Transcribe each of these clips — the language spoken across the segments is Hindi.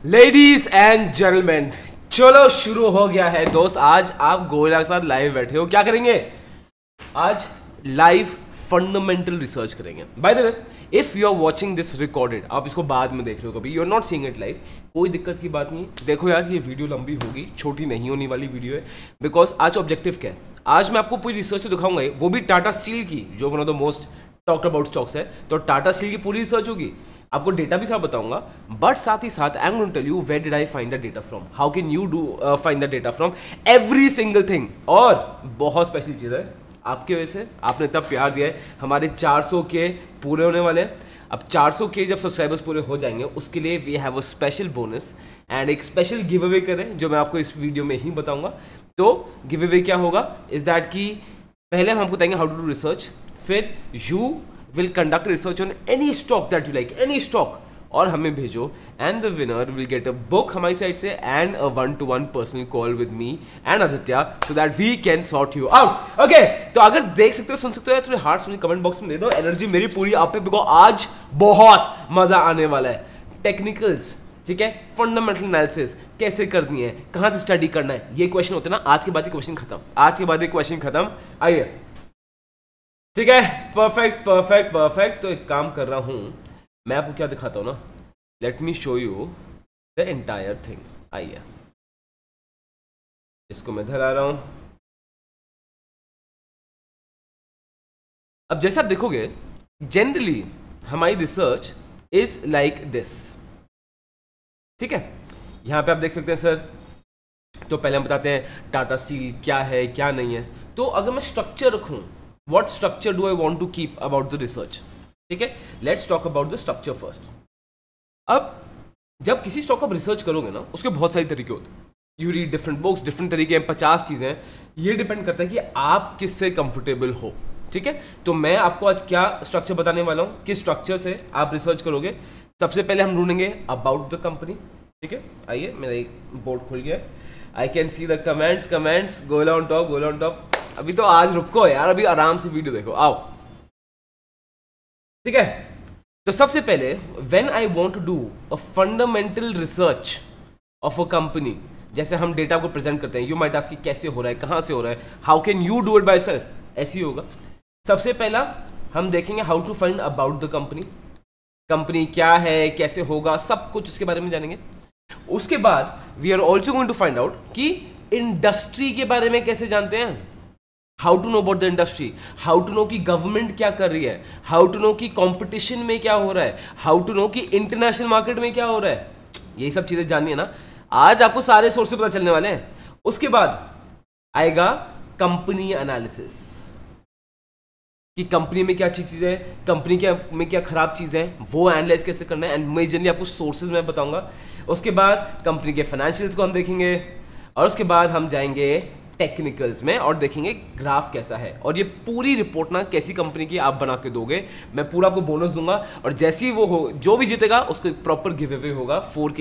लेडीज एंड जेंटलमैन, चलो शुरू हो गया है दोस्त। आज आप गोयला के साथ लाइव बैठे हो, क्या करेंगे आज? लाइव फंडामेंटल रिसर्च करेंगे। By the way, if you are watching this recorded, आप इसको बाद में देख रहे हो कभी, you are not seeing it live, कोई दिक्कत की बात नहीं। देखो यार, ये वीडियो लंबी होगी, छोटी नहीं होने वाली वीडियो है, बिकॉज आज ऑब्जेक्टिव क्या है? आज मैं आपको पूरी रिसर्च तो दिखाऊंगा, वो भी टाटा स्टील की, जो one of the most talked about stocks है। तो टाटा स्टील की पूरी रिसर्च होगी, आपको डेटा भी साथ बताऊंगा, बट साथ ही साथ I am going to tell you where did I find the data from, how can you do find the data from, every single thing. और बहुत स्पेशल चीज़ है, आपके वजह से आपने इतना प्यार दिया है, हमारे 400 के पूरे होने वाले हैं। अब 400 के जब सब्सक्राइबर्स पूरे हो जाएंगे, उसके लिए we have a special bonus and एक स्पेशल गिव अवे करें, जो मैं आपको इस वीडियो में ही बताऊंगा। तो गिव अवे क्या होगा इज दैट कि पहले हम आपको बताएंगे हाउ टू डू रिसर्च, फिर you will conduct research on any stock that you like, any stock, और हमें भेजो and the winner will get a book हमारी साइड से and a 1-to-1 personal call with me and Aditya so that we can sort you out. Okay, तो अगर देख सकते हो, सुन सकते हो, थोड़े हार्ट्स मुझे कमेंट बॉक्स में दे दो, एनर्जी मेरी पूरी आप पे, बिकॉज आज बहुत मजा आने वाला है। टेक्निकल्स, ठीक है, फंडामेंटल एनालिसिस कैसे करनी है, कहाँ से स्टडी करना है, ये क्वेश्चन होते हैं ना। आज के बाद ये क्वेश्चन खत्म, आज के बाद ये क्वेश्चन खत्म। आइए, ठीक है, परफेक्ट परफेक्ट परफेक्ट। तो एक काम कर रहा हूं, मैं आपको क्या दिखाता हूं ना, let me show you the entire thing. आइए, इसको मैं धरा रहा हूं। अब जैसे आप देखोगे, जनरली हमारी रिसर्च इज लाइक दिस, ठीक है। यहां पे आप देख सकते हैं सर, तो पहले हम बताते हैं टाटा स्टील क्या है क्या नहीं है। तो अगर मैं स्ट्रक्चर रखूं, what structure do I want to keep about the research, ठीक है, let's talk about the structure first। अब जब किसी स्टॉक आप रिसर्च करोगे ना, उसके बहुत सारे तरीके होते हैं, you read different books, different तरीके हैं, 50 चीजें हैं, ये डिपेंड करता है कि आप किससे कंफर्टेबल हो, ठीक है। तो मैं आपको आज क्या स्ट्रक्चर बताने वाला हूं, किस स्ट्रक्चर से आप रिसर्च करोगे। सबसे पहले हम ढूंढेंगे अबाउट द कंपनी, ठीक है। आइए, मेरा एक बोर्ड खुल गया, I can see the comments, गोला ऑन टॉप, गोला ऑन टॉप। अभी तो आज रुको यार, अभी आराम से वीडियो देखो, आओ, ठीक है। तो सबसे पहले, when I want to do a fundamental research of a company, जैसे हम डेटा को प्रेजेंट करते हैं, यू माइट आस्क कि कैसे हो रहा है, कहां से हो रहा है, how can you do it by self, ऐसे ही होगा। सबसे पहला हम देखेंगे how to find about the company, company क्या है, कैसे होगा, सब कुछ उसके बारे में जानेंगे। उसके बाद we are also going to find out कि इंडस्ट्री के बारे में कैसे जानते हैं, how to know about the industry, how to know कि गवर्नमेंट क्या कर रही है, हाउ टू नो कि कंपटीशन में क्या हो रहा है, हाउ टू नो कि इंटरनेशनल मार्केट में क्या हो रहा है, यही सब चीजें जाननी है ना। आज आपको सारे सोर्स पता चलने वाले हैं। उसके बाद आएगा कंपनी एनालिसिस, कि कंपनी में क्या अच्छी चीज़ है, कंपनी में क्या खराब चीज़ है, वो एनालाइज कैसे करना है, एंड मेजरली आपको सोर्सेज मैं बताऊंगा। उसके बाद कंपनी के फाइनेंशियल्स को हम देखेंगे, और उसके बाद हम जाएंगे टेक्निकल्स में और देखेंगे ग्राफ कैसा है। और ये पूरी रिपोर्ट ना कैसी कंपनी की आप बना के दोगे, मैं पूरा आपको बोनस दूंगा, और जैसे ही वो हो, जो भी जीतेगा उसको एक प्रॉपर गिव अवे होगा।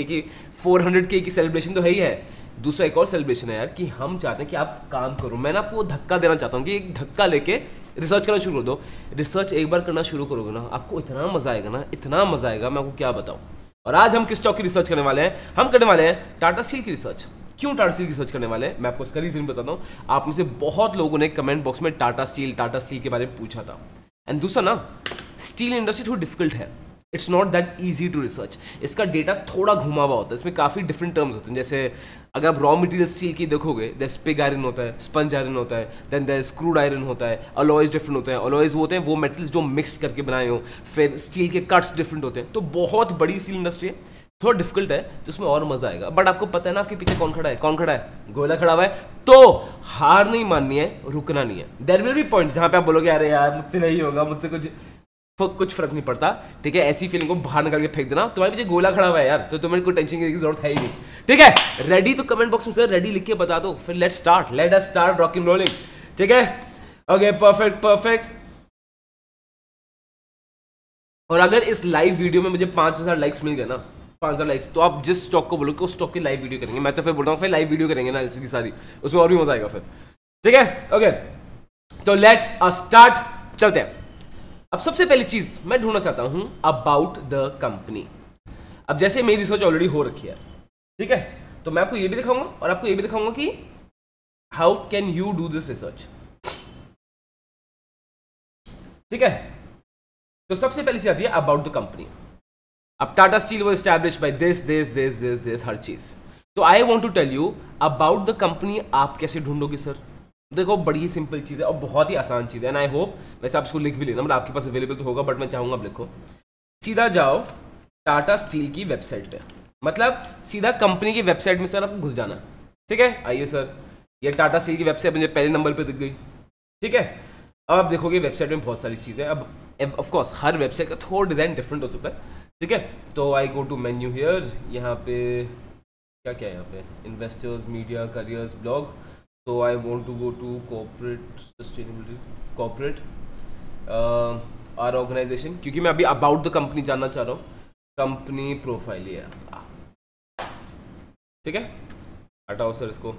400K की सेलिब्रेशन तो है ही है, दूसरा एक और सेलिब्रेशन है यार, कि हम चाहते हैं कि आप काम करो। मैं ना आपको धक्का देना चाहता हूँ कि एक धक्का लेके रिसर्च करना शुरू कर दो। रिसर्च एक बार करना शुरू करोगे ना, आपको इतना मजा आएगा ना, इतना मजा आएगा, मैं आपको क्या बताऊँ। और आज हम किस स्टॉक की रिसर्च करने वाले हैं? हम करने वाले हैं टाटा स्टील की रिसर्च। क्यों टाटा स्टील की रिसर्च करने वाले हैं, मैं आपको इसका रीजन बताता हूँ। आप में से बहुत लोगों ने कमेंट बॉक्स में टाटा स्टील के बारे में पूछा था। एंड दूसरा ना, स्टील इंडस्ट्री थोड़ी डिफिकल्ट है, it's not that easy to research. इसका डेटा थोड़ा घुमा हुआ होता है, इसमें काफ़ी डिफरेंट टर्म्स होते हैं। जैसे अगर आप रॉ मटेरियल स्टील की देखोगे, देयर पिग आयरन होता है, स्पंज आयरन होता है, देन देयर स्क्रूड आयरन होता है, अलॉयज डिफरेंट होते हैं। अलॉयज वो होते हैं वो मेटल्स जो मिक्स करके बनाए हो, फिर स्टील के कट्स डिफरेंट होते हैं। तो बहुत बड़ी स्टील इंडस्ट्री है, थोड़ा डिफिकल्ट है, तो उसमें और मजा आएगा। बट आपको पता है ना आपके पीछे कौन खड़ा है, कौन खड़ा है, गोला खड़ा हुआ है। तो हार नहीं माननी है, रुकना नहीं है। देयर विल बी पॉइंट्स जहां पे आप बोलोगे अरे यार मुझसे नहीं होगा, मुझसे कुछ फर्क नहीं पड़ता, ठीक है। ऐसी फीलिंग को बाहर निकाल के फेंक देना, तुम्हारे पीछे गोला खड़ा हुआ है यार, तो तुम्हें कोई टेंशन की जरूरत है ही नहीं, ठीक है। रेडी? तो कमेंट बॉक्स में सर रेडी लिख के बता दो, फिर let us start rocking rolling, ठीक है। Okay, perfect perfect. और अगर इस लाइव वीडियो में मुझे 5000 लाइक्स मिल गए ना, 5000 लाइक्स, तो आप जिस स्टॉक को बोलो कि उस स्टॉक की लाइव वीडियो करेंगे। मैं तो फिर बोल रहा हूँ फिर लाइव वीडियो करेंगे ना इसकी सारी, उसमें और भी मजा आएगा फिर, ठीक है। ओके, तो लेट अस स्टार्ट, चलते हैं। अब सबसे पहली चीज मैं ढूंढना चाहता हूं अबाउट द कंपनी। अब जैसे मेरी रिसर्च ऑलरेडी हो रखी है, ठीक है, तो मैं आपको ये भी दिखाऊंगा और आपको ये भी दिखाऊंगा कि how can you do this research. ठीक है, तो सबसे पहले चीज आती है अबाउट द कंपनी। अब Tata steel was established by this हर चीज। तो I want to tell you about the company. आप कैसे ढूंढोगे सर? देखो बड़ी ही सिंपल चीज़ है और बहुत ही आसान चीज़ है, एंड आई होप वैसे आप इसको लिख भी लेना, मतलब आपके पास अवेलेबल तो होगा, बट मैं चाहूंगा आप लिखो। सीधा जाओ टाटा स्टील की वेबसाइट पे, मतलब सीधा कंपनी की वेबसाइट में सर आपको घुस जाना। ठीक है, आइए सर, ये टाटा स्टील की वेबसाइट मुझे पहले नंबर पे दिख गई। ठीक है, अब आप देखोगे वेबसाइट में बहुत सारी चीज़ें। अब ऑफ कोर्स हर वेबसाइट का थोड़ा डिज़ाइन डिफरेंट हो सकता है। ठीक है, तो I go to menu here, यहाँ पे क्या क्या है, यहाँ पे इन्वेस्टर्स, मीडिया, करियर्स, ब्लॉग। तो I want to go to corporate sustainability, corporate or organisation, क्योंकि मैं अभी अबाउट द कंपनी जानना चाह रहा हूँ। कंपनी प्रोफाइल ये है, ठीक है, हटाओ सर इसको।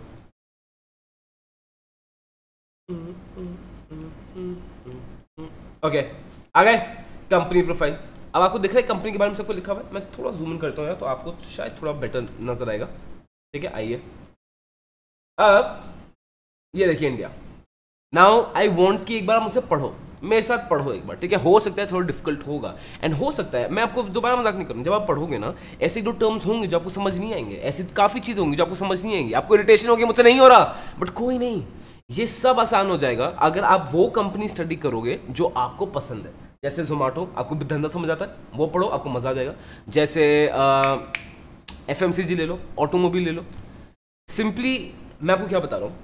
ओके, आ गए कंपनी प्रोफाइल। अब आपको दिख रहा है कंपनी के बारे में सबको लिखा हुआ है। मैं थोड़ा जूम इन करता हूँ यार, तो आपको शायद थोड़ा बेटर नजर आएगा। ठीक है, आइए अब ये देखिए इंडिया। नाउ आई वॉन्ट कि एक बार आप मुझसे पढ़ो, मेरे साथ पढ़ो एक बार। ठीक है, हो सकता है थोड़ा डिफिकल्ट होगा, एंड हो सकता है मैं आपको दोबारा मजाक नहीं करूँ, जब आप पढ़ोगे ना ऐसे दो टर्म्स होंगे जो आपको समझ नहीं आएंगे, ऐसी काफ़ी चीज़ होंगी जो आपको समझ नहीं आएंगी, आपको इरिटेशन होगी मुझसे नहीं हो रहा, बट कोई नहीं, ये सब आसान हो जाएगा अगर आप वो कंपनी स्टडी करोगे जो आपको पसंद है। जैसे जोमेटो, आपको धंधा समझ आता है, वो पढ़ो, आपको मजा आ जाएगा। जैसे FMCG ले लो, ऑटोमोबाइल ले लो। सिंपली मैं आपको क्या बता रहा हूँ,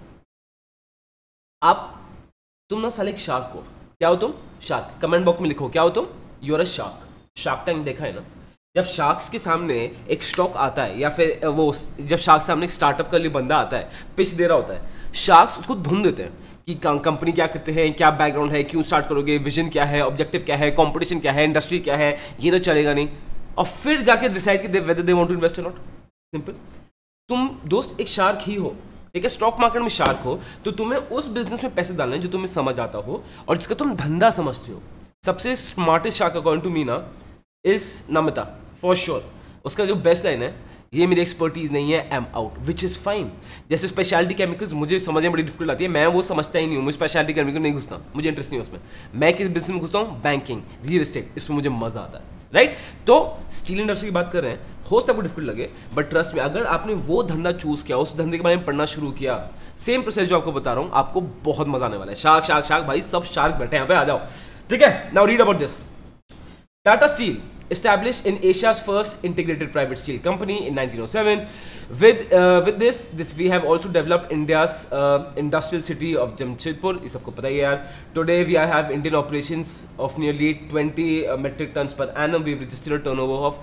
तुम ना साले एक शार्क हो। क्या हो तुम? शार्क। कमेंट बॉक्स में लिखो क्या हो तुम? You are a shark. Shark tank देखा है ना? जब शार्क्स के सामने एक स्टॉक आता है, या फिर वो जब शार्क सामने एक स्टार्टअप के लिए बंदा आता है, पिच दे रहा होता है, शार्क्स उसको धुन देते हैं कि कंपनी क्या करते हैं, क्या बैकग्राउंड है, क्यों स्टार्ट करोगे, विजन क्या है, ऑब्जेक्टिव क्या है, कंपटीशन क्या है, इंडस्ट्री क्या है, ये तो चलेगा नहीं, और फिर जाके डिसाइड कि whether they want to invest और नॉट। सिंपल। तुम दोस्त एक शार्क ही हो, ठीक है, स्टॉक मार्केट में शार्क हो, तो तुम्हें उस बिजनेस में पैसे डालने जो तुम्हें समझ आता हो और जिसका तुम धंधा समझते हो। सबसे smartest shark according to me ना इज नमिता, फॉर श्योर। उसका जो बेस्ट लाइन है, ये मेरी एक्सपर्टीज नहीं है, I am out, which is fine. जैसे स्पेशलिटी केमिकल्स मुझे समझने बड़ी डिफिकल्ट आती है, मैं वो समझता ही नहीं हूँ, मुझे स्पेशलिटी केमिकल नहीं घुसता, मुझे इंटरेस्ट नहीं है उसमें। मैं किस बिजनेस में घुसता हूँ? बैंकिंग, रियल एस्टेट, इसमें मुझे मजा आता है, राइट। तो स्टील इंडस्ट्री की बात कर रहे हैं, हो सकता है डिफिकल्ट लगे, बट ट्रस्ट में अगर आपने वो धंधा चूज किया, उस धंधे के बारे में पढ़ना शुरू किया, सेम प्रोसेस जो आपको बता रहा हूँ, आपको बहुत मजा आने वाला है। शार्क शार्क शार्क भाई, सब शार्क बैठे यहाँ पे, आ जाओ। ठीक है, now read about this. Tata steel established in Asia's first integrated private steel company in 1907. With this we have also developed India's industrial city of Jamshedpur. ये सबको पता ही है यार. Today we have Indian operations of nearly 20 metric tons per annum. We've registered a turnover of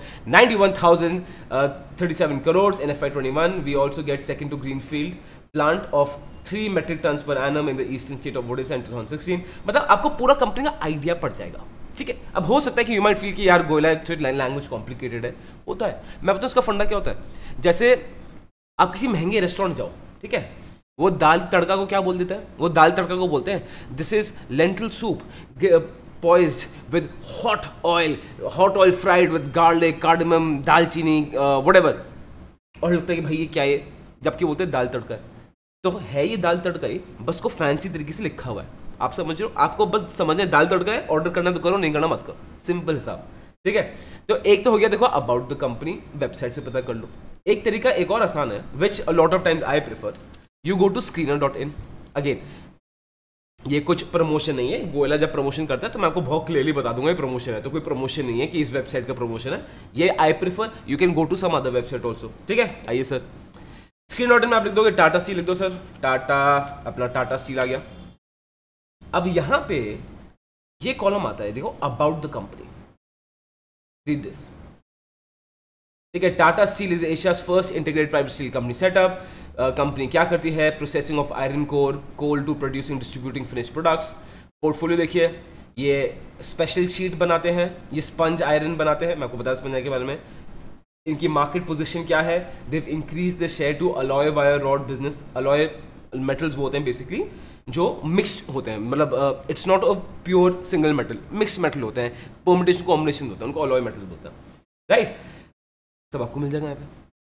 91,037 crores in FY21. We also get second to greenfield plant of 3 metric tons per annum in the eastern state of Odisha in 2016. मतलब आपको पूरा कंपनी का आइडिया पड़ जाएगा. ठीक है, अब हो सकता है कि यू माइट फील कि यार गोयला लैंग्वेज कॉम्प्लिकेटेड है, होता है। मैं बताऊँ उसका फंडा क्या होता है। जैसे आप किसी महंगे रेस्टोरेंट जाओ, ठीक है, वो दाल तड़का को क्या बोल देता है? वो दाल तड़का को बोलते हैं this is lentil soup poised with hot oil fried with garlic, cardamom, दालचीनी, whatever, और लगता है कि भाई ये क्या है, जबकि बोलते हैं दाल तड़का है। तो है ये दाल तड़का ही, बस को फैंसी तरीके से लिखा हुआ है। आप समझ रहे हो? आपको बस समझना है दाल तड़का है, ऑर्डर करना तो करो, नहीं करना मत करो, सिंपल हिसाब। ठीक है, तो एक तो हो गया, देखो अबाउट द कंपनी, वेबसाइट से पता कर लो। एक तरीका एक और आसान है, which a lot of times I prefer, you go to screener.in। Again ये कुछ प्रमोशन नहीं है, गोयला जब प्रमोशन करता है तो मैं आपको बहुत क्लियरली बता दूंगा ये प्रमोशन है, तो कोई प्रमोशन नहीं है कि इस वेबसाइट का प्रमोशन है, ये I prefer. You can go to some other website also. ठीक है, आइए सर, screener.in में आप लिख दोगे टाटा स्टील, लिख दो सर, टाटा, अपना टाटा स्टील आ गया। अब यहां पे ये कॉलम आता है, देखो about the company, read this. ठीक है, Tata steel is Asia's first integrated private steel company setup. कंपनी क्या करती है? Processing of iron core, coal to producing distributing finish products. Portfolio देखिए, ये स्पेशल शीट बनाते हैं, ये स्पंज आयरन बनाते हैं, मैं आपको बता स्पंज आयरन के बारे में। इनकी मार्केट पोजीशन क्या है? They've increase the share to alloy wire rod business. Alloy metals वो होते हैं बेसिकली जो मिक्स होते हैं, मतलब it's not a pure single metal, mix metal होते हैं, परम्यूटेशन कॉम्बिनेशन होता है, उनको अलॉय मेटल्स बोलते हैं, राइट। सब आपको मिल जाएगा यहाँ पे।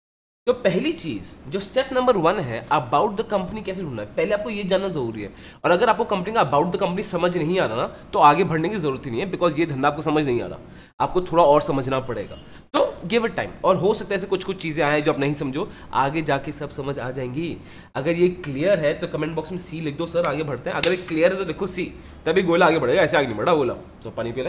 तो पहली चीज जो स्टेप नंबर 1 है, अबाउट द कंपनी कैसे ढूंढना है, पहले आपको ये जानना जरूरी है। और अगर आपको कंपनी का अबाउट द कंपनी समझ नहीं आ रहा ना, तो आगे बढ़ने की जरूरत ही नहीं है, बिकॉज ये धंधा आपको समझ नहीं आ रहा, आपको थोड़ा और समझना पड़ेगा। तो गिव इट टाइम, और हो सकता है ऐसे कुछ कुछ चीजें आए जो आप नहीं समझो, आगे जाके सब समझ आ जाएंगी। अगर ये क्लियर है तो कमेंट बॉक्स में सी लिख दो, सर आगे बढ़ते हैं। अगर ये क्लियर है तो देखो सी, तभी गोला आगे बढ़ेगा, ऐसे आगे नहीं बढ़ा गोला। तो पानी पी ले।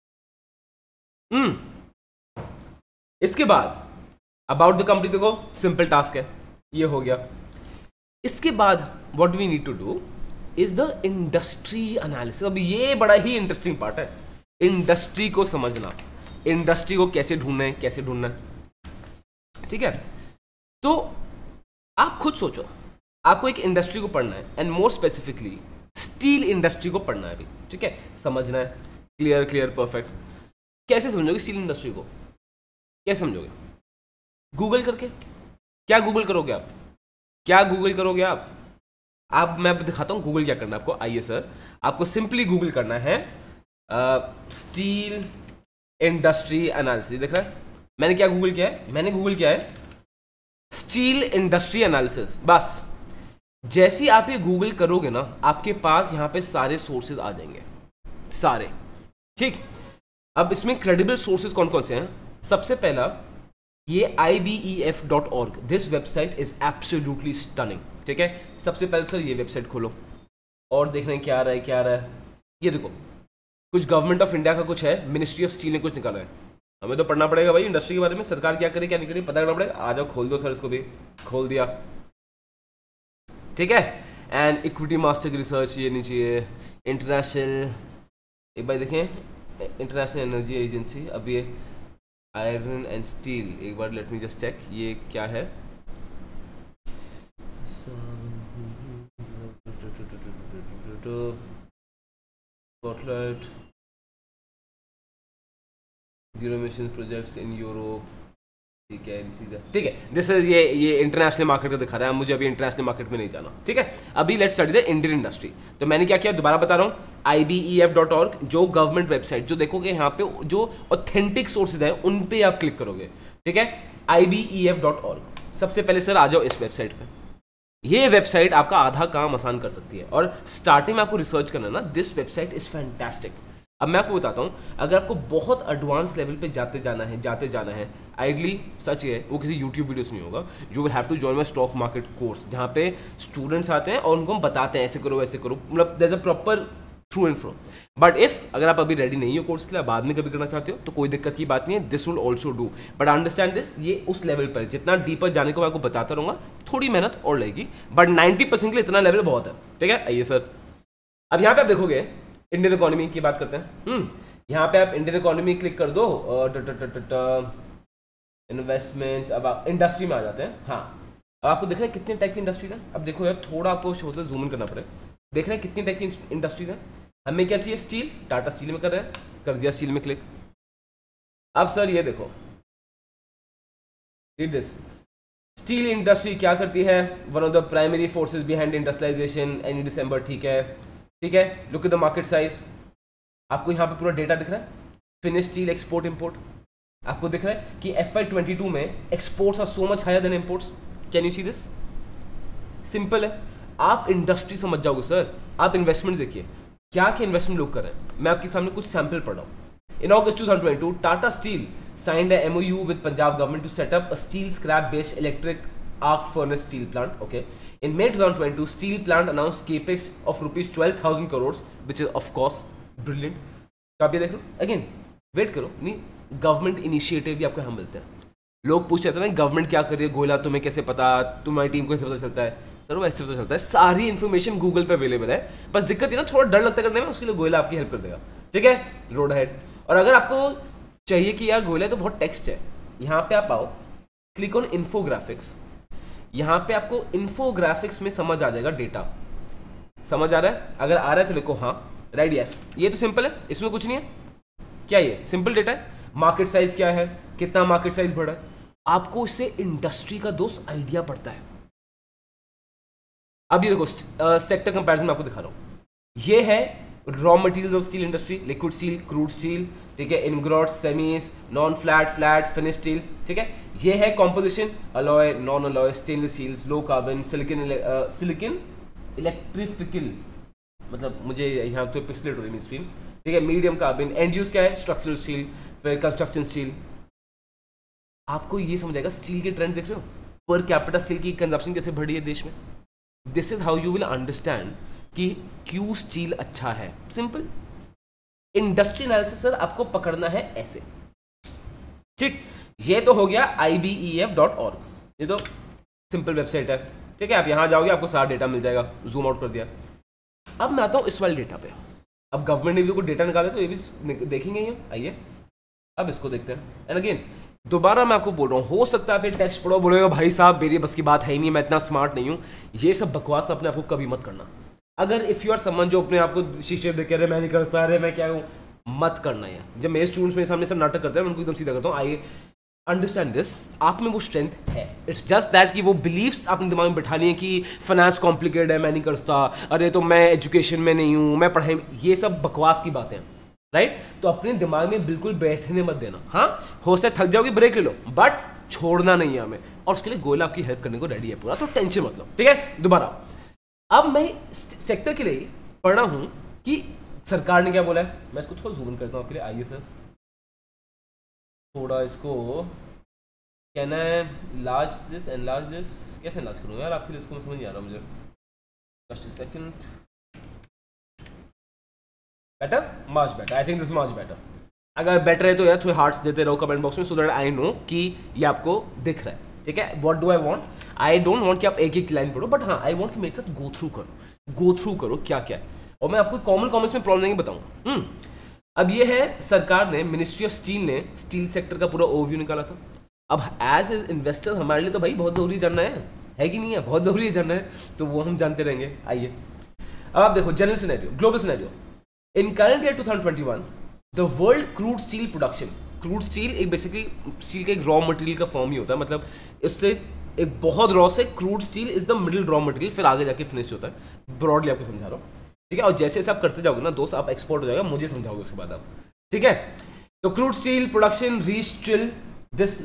इसके बाद अबाउट द कंपनी, देखो सिंपल टास्क है, ये हो गया। इसके बाद what we need to do is the industry analysis. अब ये बड़ा ही इंटरेस्टिंग पार्ट है, इंडस्ट्री को समझना, इंडस्ट्री को कैसे ढूंढना है, कैसे ढूंढना है। ठीक है, तो आप खुद सोचो, आपको एक इंडस्ट्री को पढ़ना है, and more specifically steel industry को पढ़ना है अभी। ठीक है, समझना है, क्लियर क्लियर परफेक्ट। कैसे समझोगे स्टील इंडस्ट्री को, कैसे समझोगे? गूगल करके। क्या गूगल करोगे आप, क्या गूगल करोगे आप मैं दिखाता हूं गूगल क्या करना है आपको। आइए सर, आपको सिंपली गूगल करना है स्टील इंडस्ट्री एनालिसिस। देख रहा है मैंने क्या गूगल किया है, मैंने गूगल किया है स्टील इंडस्ट्री एनालिसिस। बस जैसे ही आप ये गूगल करोगे ना, आपके पास यहां पे सारे सोर्सेज आ जाएंगे, सारे। ठीक, अब इसमें क्रेडिबल सोर्सेज कौन कौन से हैं? सबसे पहला ये IBEF.org, this website is absolutely stunning. ठीक है, सबसे पहले सर ये वेबसाइट खोलो और देख रहे हैं क्या आ रहा है, क्या आ रहा है। ये देखो कुछ गवर्नमेंट ऑफ इंडिया का कुछ है, मिनिस्ट्री ऑफ स्टील ने कुछ निकाला है। हमें तो पढ़ना पड़ेगा भाई इंडस्ट्री के बारे में, सरकार क्या करे क्या नहीं करे पता करना पड़ेगा। आ जाओ खोल दो सर, इसको भी खोल दिया। ठीक है, एंड इक्विटी मास्टर की रिसर्च ये नहीं चाहिए। इंटरनेशनल, एक बार देखें, इंटरनेशनल एनर्जी एजेंसी, अब ये आयरन एंड स्टील, एक बार लेट मी जस्ट चेक ये क्या है। Spotlight, zero emission projects in Europe. ठीक है, ठीक है, दिस इज ये इंटरनेशनल मार्केट का दिखा रहा है, मुझे अभी इंटरनेशनल मार्केट में नहीं जाना। ठीक है, अभी let's study the Indian industry. तो मैंने क्या किया, दोबारा बता रहा हूँ, IBEF.org जो गवर्नमेंट वेबसाइट, जो देखोगे यहाँ पे जो ऑथेंटिक सोर्सेज हैं उन पे आप क्लिक करोगे। ठीक है, IBEF.org। सबसे पहले सर आ जाओ इस वेबसाइट पे। ये वेबसाइट आपका आधा काम आसान कर सकती है, और स्टार्टिंग में आपको रिसर्च करना ना, दिस वेबसाइट इज फैंटास्टिक। अब मैं आपको बताता हूँ, अगर आपको बहुत एडवांस लेवल पे जाते जाना है, आइडली सच है वो किसी यूट्यूब वीडियोस नहीं होगा। You will have to join my stock market course, जहाँ पे स्टूडेंट्स आते हैं और उनको हम बताते हैं ऐसे करो वैसे करो, मतलब there is a proper through and fro. But if अगर आप अभी रेडी नहीं हो कोर्स के लिए, बाद में कभी करना चाहते हो, तो कोई दिक्कत की बात नहीं है, this will also do. But understand this, ये उस लेवल पर जितना डीपर जाने को मैं आपको बताता रहूँगा, थोड़ी मेहनत और लगेगी, बट 90% के लिए इतना लेवल बहुत है। ठीक है, आइए सर, अब यहाँ पे आप देखोगे इंडियन इकोनॉमी की बात करते हैं। यहाँ पे आप इंडियन इकोनॉमी क्लिक कर दो, इन्वेस्टमेंट्स, अब आप इंडस्ट्री में आ जाते हैं। हाँ, अब आपको देख रहे हैं कितने टाइप की इंडस्ट्रीज हैं। अब देखो यार, थोड़ा आपको शो से जूम इन करना पड़ेगा। देख रहे हैं कितनी टाइप की इंडस्ट्रीज हैं। हमें क्या चाहिए, स्टील, टाटा स्टील में कर रहे हैं, कर दिया स्टील में क्लिक। अब सर ये देखो, रीड दिस, स्टील इंडस्ट्री क्या करती है, one of the primary forces behind industrialisation any December. ठीक है, ठीक है, look at the market size, आपको यहाँ पे पूरा डेटा दिख रहा है, फिनिश स्टील एक्सपोर्ट इंपोर्ट, आपको दिख रहा है कि FY22 में exports are so much higher than imports. Can you see this? Simple है, आप इंडस्ट्री समझ जाओगे सर। आप इन्वेस्टमेंट देखिए, क्या क्या इन्वेस्टमेंट लोग कर रहे हैं, मैं आपके सामने कुछ सैंपल पढ़ रहा हूँ। इन August 2022, टाटा स्टील signed a MOU with Punjab government to set up a steel scrap-based electric arc furnace steel plant. Okay. In May 2022, steel plant announced capex of rupees 12,000 crores, which is of course brilliant. तो आप ये देख लो, अगेन वेट करो, नहीं गवर्नमेंट इनिशिएटिव भी आपको यहाँ मिलते हैं। लोग पूछ रहे थे ना गवर्नमेंट क्या कर रही है, गोयला तुम्हें कैसे पता, तुम्हारी टीम को कैसे पता चलता है? सर वो ऐसे पता चलता है, सारी इन्फॉर्मेशन गूगल पे अवेलेबल है। बस दिक्कत है ना, थोड़ा डर लगता है करने में, उसके लिए गोयला आपकी हेल्प कर देगा। ठीक है, रोड हेड। और अगर आपको चाहिए कि यार गोयला तो बहुत टेक्स्ट है, यहाँ पे आप आओ, क्लिक ऑन इन्फोग्राफिक्स। यहाँ पे आपको इन्फोग्राफिक्स में समझ आ जाएगा डेटा। समझ आ रहा है? अगर आ रहा है तो लिखो हाँ, राइट, यस। ये तो सिंपल है, इसमें कुछ नहीं है। क्या ये सिंपल डेटा है? मार्केट साइज क्या है, कितना मार्केट साइज बढ़ा है, आपको इससे इंडस्ट्री का दोस्त आइडिया पड़ता है। अब ये देखो सेक्टर कंपैरिजन में आपको दिखा रहा हूं। ये है raw materials of steel industry, liquid steel, crude steel, ठीक है, ingots, semis, non flat, flat, finish steel, ठीक है। ये है composition, alloy, non alloy, stainless steels, low carbon, silicon electrical, मतलब मुझे यहाँ तो पिक्सलेट हो रही है स्क्रीन, ठीक है, मीडियम कार्बन, एंड यूज क्या है, स्ट्रक्चरल स्टील, फिर कंस्ट्रक्शन स्टील। आपको ये समझ आएगा स्टील के ट्रेंड देख रहे हो, पर कैपिटा स्टील की कंजप्शन कैसे बढ़ी है देश में। This is how you will understand कि क्यों स्टील अच्छा है। सिंपल इंडस्ट्री एनालिसिस सर आपको पकड़ना है ऐसे, ठीक। ये तो हो गया ibef.org, ये तो सिंपल वेबसाइट है, ठीक है। आप यहां जाओगे आपको सारा डेटा मिल जाएगा, जूम आउट कर दिया। अब मैं आता हूं इस वाले डेटा पे। अब गवर्नमेंट ने भी कोई डेटा निकाले तो ये भी देखेंगे ही। आइए अब इसको देखते हैं। एंड अगेन दोबारा मैं आपको बोल रहा हूँ, हो सकता है फिर टेक्स्ट पढ़ो बोलेगा भाई साहब मेरी बस की बात है ही नहीं, मैं इतना स्मार्ट नहीं हूँ। ये सब बकवास अपने आपको कभी मत करना। अगर इफ़ यू आर समन जो अपने आपको शीशे देख रहे मैं नहीं कर सकता, अरे मैं क्या हूँ, मत करना है। जब मेरे स्टूडेंट्स मेरे सामने सब नाटक करते हैं मैं उनको एकदम सीधा करता हूँ, आई अंडरस्टैंड दिस, आप में वो स्ट्रेंथ है। इट्स जस्ट दैट कि वो बिलीव्स अपने दिमाग में बिठानी है कि फाइनेंस कॉम्प्लिकेटेड है, मैं नहीं कर सकता, अरे तो मैं एजुकेशन में नहीं हूँ, मैं पढ़ाई, ये सब बकवास की बातें हैं, राइट। तो अपने दिमाग में बिल्कुल बैठने मत देना। हाँ हो सकता थक जाओगे, ब्रेक ले लो, बट छोड़ना नहीं है हमें, और उसके लिए गोयल आपकी हेल्प करने को रेडी है पूरा, तो टेंशन मत लो, ठीक है। दोबारा अब मैं सेक्टर के लिए पढ़ रहा हूँ कि सरकार ने क्या बोला है। मैं इसको थोड़ा जूम इन करता हूँ आपके लिए। आइए सर थोड़ा इसको, can I large this and large this, कैसे लार्ज करूँ यार आपके लिए, इसको समझ नहीं आ रहा मुझे। Just a second, better, much better, I think this much better. अगर बेटर है तो यार थोड़े हार्ट्स देते रहो कमेंट बॉक्स में, सो दैट आई नो कि ये आपको दिख रहा है, ठीक है। What do I want, I don't want कि आप एक एक लाइन पढ़ो, बट हाँ आई वांट कि मेरे साथ गो थ्रू करो क्या क्या है, और मैं आपको कॉमन कॉमर्स में प्रॉब्लम नहीं बताऊँ। अब ये है, सरकार ने, मिनिस्ट्री ऑफ स्टील ने स्टील सेक्टर का पूरा ओवरव्यू निकाला था। अब एज ए इन्वेस्टर हमारे लिए तो भाई बहुत ज़रूरी जानना है कि नहीं है, बहुत ज़रूरी है जानना है, तो वो हम जानते रहेंगे। आइए अब आप देखो general scenario, global scenario. In current year 2021 the world crude steel production, crude steel एक बेसिकली स्टील का एक रॉ मटेरियल का फॉर्म ही होता है, मतलब इससे एक बहुत रॉ से crude steel is the middle raw material, फिर आगे जाके फिनिश होता है। ब्रॉडली आपको समझा रहा हूँ, ठीक है। और जैसे जैसे आप करते जाओगे ना दोस्त, आप एक्सपोर्ट हो जाएगा, मुझे समझाओगे उसके बाद आप, ठीक है। तो crude steel production reached till this